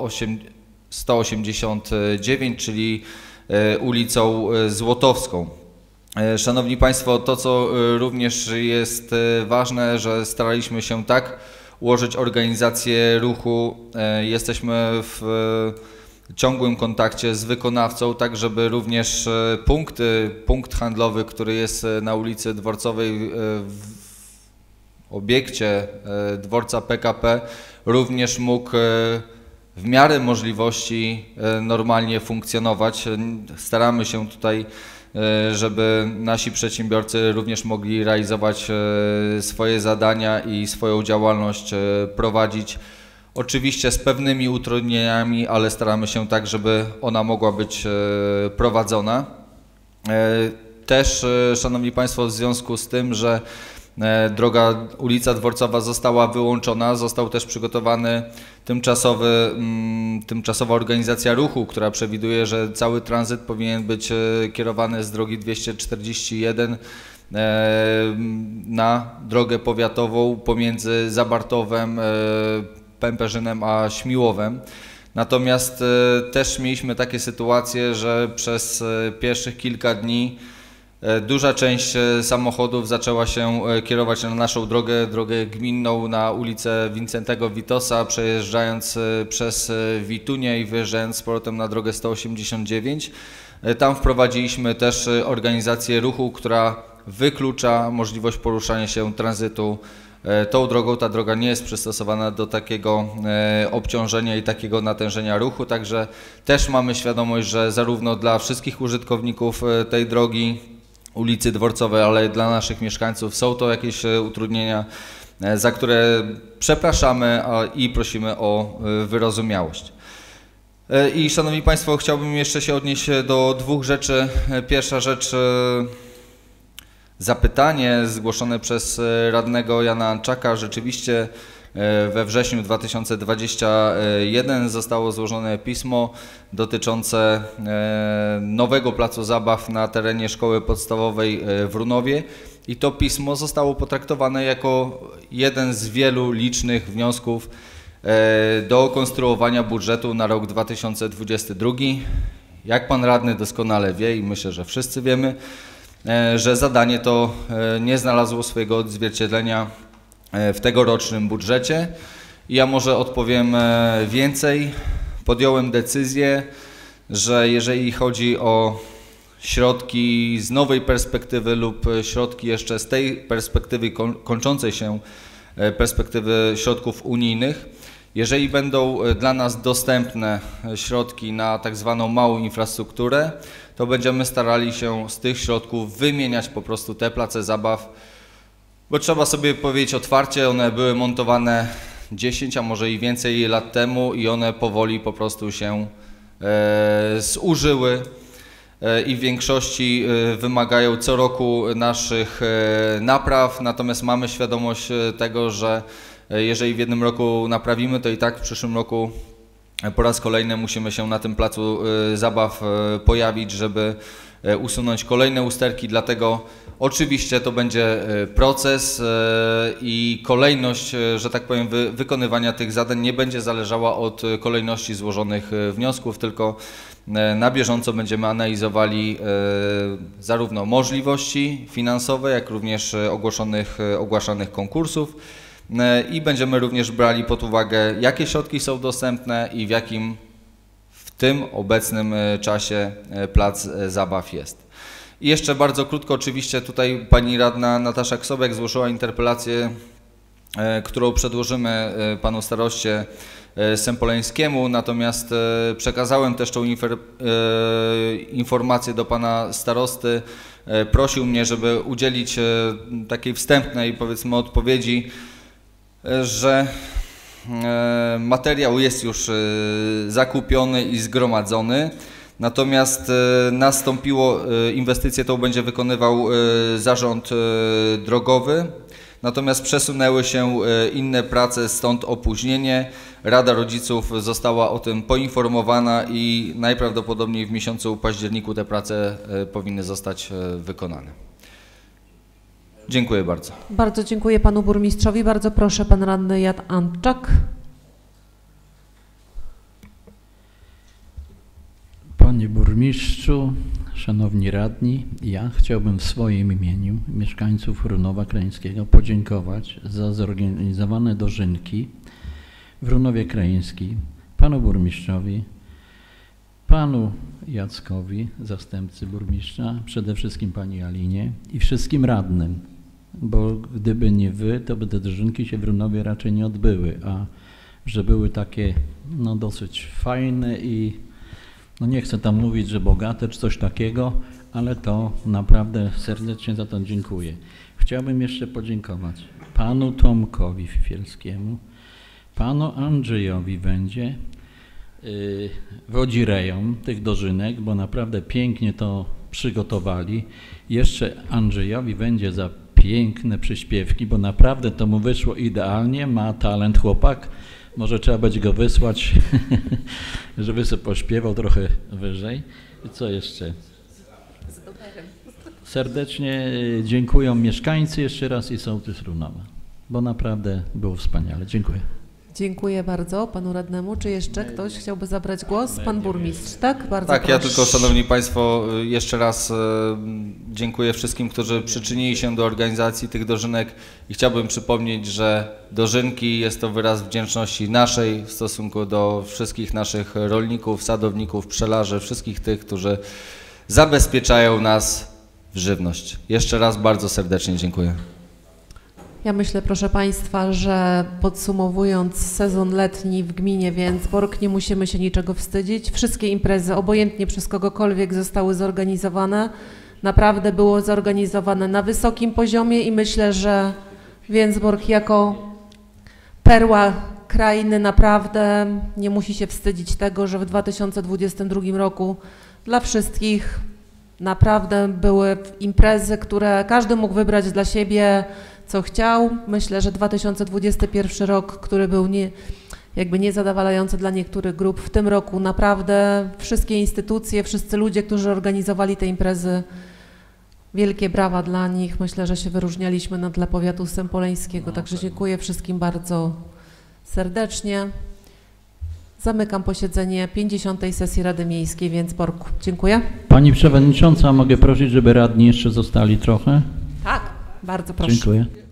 sto osiemdziesiąt dziewięć, czyli ulicą Złotowską. Szanowni Państwo, to co również jest ważne, że staraliśmy się tak ułożyć organizację ruchu, jesteśmy w ciągłym kontakcie z wykonawcą, tak żeby również punkty, punkt handlowy, który jest na ulicy Dworcowej w obiekcie dworca P K P, również mógł w miarę możliwości normalnie funkcjonować. Staramy się tutaj, żeby nasi przedsiębiorcy również mogli realizować swoje zadania i swoją działalność prowadzić. Oczywiście z pewnymi utrudnieniami, ale staramy się tak, żeby ona mogła być prowadzona. Też, Szanowni Państwo, w związku z tym, że droga ulica Dworcowa została wyłączona, został też przygotowany tymczasowy, tymczasowa organizacja ruchu, która przewiduje, że cały tranzyt powinien być kierowany z drogi dwieście czterdzieści jeden na drogę powiatową pomiędzy Zabartowem, Pęperzynem a Śmiłowem. Natomiast też mieliśmy takie sytuacje, że przez pierwszych kilka dni duża część samochodów zaczęła się kierować na naszą drogę, drogę gminną na ulicę Wincentego Witosa, przejeżdżając przez Witunię i wyjeżdżając z powrotem na drogę sto osiemdziesiąt dziewięć. Tam wprowadziliśmy też organizację ruchu, która wyklucza możliwość poruszania się tranzytu tą drogą. Ta droga nie jest przystosowana do takiego obciążenia i takiego natężenia ruchu, także też mamy świadomość, że zarówno dla wszystkich użytkowników tej drogi, ulicy Dworcowej, ale dla naszych mieszkańców są to jakieś utrudnienia, za które przepraszamy i prosimy o wyrozumiałość. I Szanowni Państwo, chciałbym jeszcze się odnieść do dwóch rzeczy. Pierwsza rzecz, zapytanie zgłoszone przez radnego Jana Anczaka. Rzeczywiście we wrześniu dwa tysiące dwudziestego pierwszego zostało złożone pismo dotyczące nowego placu zabaw na terenie szkoły podstawowej w Runowie i to pismo zostało potraktowane jako jeden z wielu licznych wniosków do konstruowania budżetu na rok dwa tysiące dwudziesty drugi. Jak pan radny doskonale wie i myślę, że wszyscy wiemy, że zadanie to nie znalazło swojego odzwierciedlenia w tegorocznym budżecie. I ja może odpowiem więcej. Podjąłem decyzję, że jeżeli chodzi o środki z nowej perspektywy lub środki jeszcze z tej perspektywy kończącej się perspektywy środków unijnych, jeżeli będą dla nas dostępne środki na tak zwaną małą infrastrukturę, to będziemy starali się z tych środków wymieniać po prostu te place zabaw, bo trzeba sobie powiedzieć otwarcie, one były montowane dziesięć, a może i więcej lat temu i one powoli po prostu się e, zużyły e, i w większości e, wymagają co roku naszych e, napraw, natomiast mamy świadomość tego, że jeżeli w jednym roku naprawimy, to i tak w przyszłym roku po raz kolejny musimy się na tym placu zabaw pojawić, żeby usunąć kolejne usterki, dlatego oczywiście to będzie proces i kolejność, że tak powiem, wy wykonywania tych zadań nie będzie zależała od kolejności złożonych wniosków, tylko na bieżąco będziemy analizowali zarówno możliwości finansowe, jak również ogłoszonych, ogłaszanych konkursów. I będziemy również brali pod uwagę, jakie środki są dostępne i w jakim w tym obecnym czasie plac zabaw jest. I jeszcze bardzo krótko, oczywiście tutaj pani radna Natasza Ksobek złożyła interpelację, którą przedłożymy panu staroście Sępoleńskiemu, natomiast przekazałem też tą informację do pana starosty. Prosił mnie, żeby udzielić takiej wstępnej, powiedzmy, odpowiedzi, że materiał jest już zakupiony i zgromadzony, natomiast nastąpiło, inwestycję tą będzie wykonywał zarząd drogowy, natomiast przesunęły się inne prace, stąd opóźnienie. Rada Rodziców została o tym poinformowana i najprawdopodobniej w miesiącu październiku te prace powinny zostać wykonane. Dziękuję bardzo.
Bardzo dziękuję panu burmistrzowi. Bardzo proszę, pan radny Jan Anczak.
Panie burmistrzu, szanowni radni, ja chciałbym w swoim imieniu mieszkańców Runowa Krajeńskiego podziękować za zorganizowane dożynki w Runowie Krajeńskim, panu burmistrzowi, panu Jackowi, zastępcy burmistrza, przede wszystkim pani Alinie i wszystkim radnym, bo gdyby nie wy, to by te dożynki się w Runowie raczej nie odbyły, a że były takie no dosyć fajne i no nie chcę tam mówić, że bogate czy coś takiego, ale to naprawdę serdecznie za to dziękuję. Chciałbym jeszcze podziękować panu Tomkowi Fifielskiemu, panu Andrzejowi Wędzie, yy, wodzirejom tych dożynek, bo naprawdę pięknie to przygotowali. Jeszcze Andrzejowi Wędzie za piękne przyśpiewki, bo naprawdę to mu wyszło idealnie, ma talent chłopak. Może trzeba będzie go wysłać, żeby sobie pośpiewał trochę wyżej. I co jeszcze? Serdecznie dziękuję mieszkańcy jeszcze raz i sołtys Runowa, bo naprawdę było wspaniale. Dziękuję.
Dziękuję bardzo panu radnemu. Czy jeszcze ktoś chciałby zabrać głos? Pan burmistrz, tak? Bardzo
Tak,
proszę.
ja tylko, szanowni państwo, jeszcze raz dziękuję wszystkim, którzy przyczynili się do organizacji tych dożynek i chciałbym przypomnieć, że dożynki jest to wyraz wdzięczności naszej w stosunku do wszystkich naszych rolników, sadowników, pszczelarzy, wszystkich tych, którzy zabezpieczają nas w żywność. Jeszcze raz bardzo serdecznie dziękuję.
Ja myślę, proszę państwa, że podsumowując sezon letni w gminie Więcbork, nie musimy się niczego wstydzić. Wszystkie imprezy, obojętnie przez kogokolwiek, zostały zorganizowane naprawdę było zorganizowane na wysokim poziomie i myślę, że Więcbork jako perła krainy naprawdę nie musi się wstydzić tego, że w dwa tysiące dwudziestym drugim roku dla wszystkich naprawdę były imprezy, które każdy mógł wybrać dla siebie, co chciał. Myślę, że dwa tysiące dwudziesty pierwszy rok, który był nie, jakby niezadowalający dla niektórych grup, w tym roku naprawdę wszystkie instytucje, wszyscy ludzie, którzy organizowali te imprezy, wielkie brawa dla nich. Myślę, że się wyróżnialiśmy na tle powiatu sępoleńskiego, także dziękuję wszystkim bardzo serdecznie. Zamykam posiedzenie pięćdziesiątej sesji Rady Miejskiej w Więcborku. Dziękuję.
Pani Przewodnicząca, mogę prosić, żeby radni jeszcze zostali trochę?
Tak, bardzo proszę.
Dziękuję.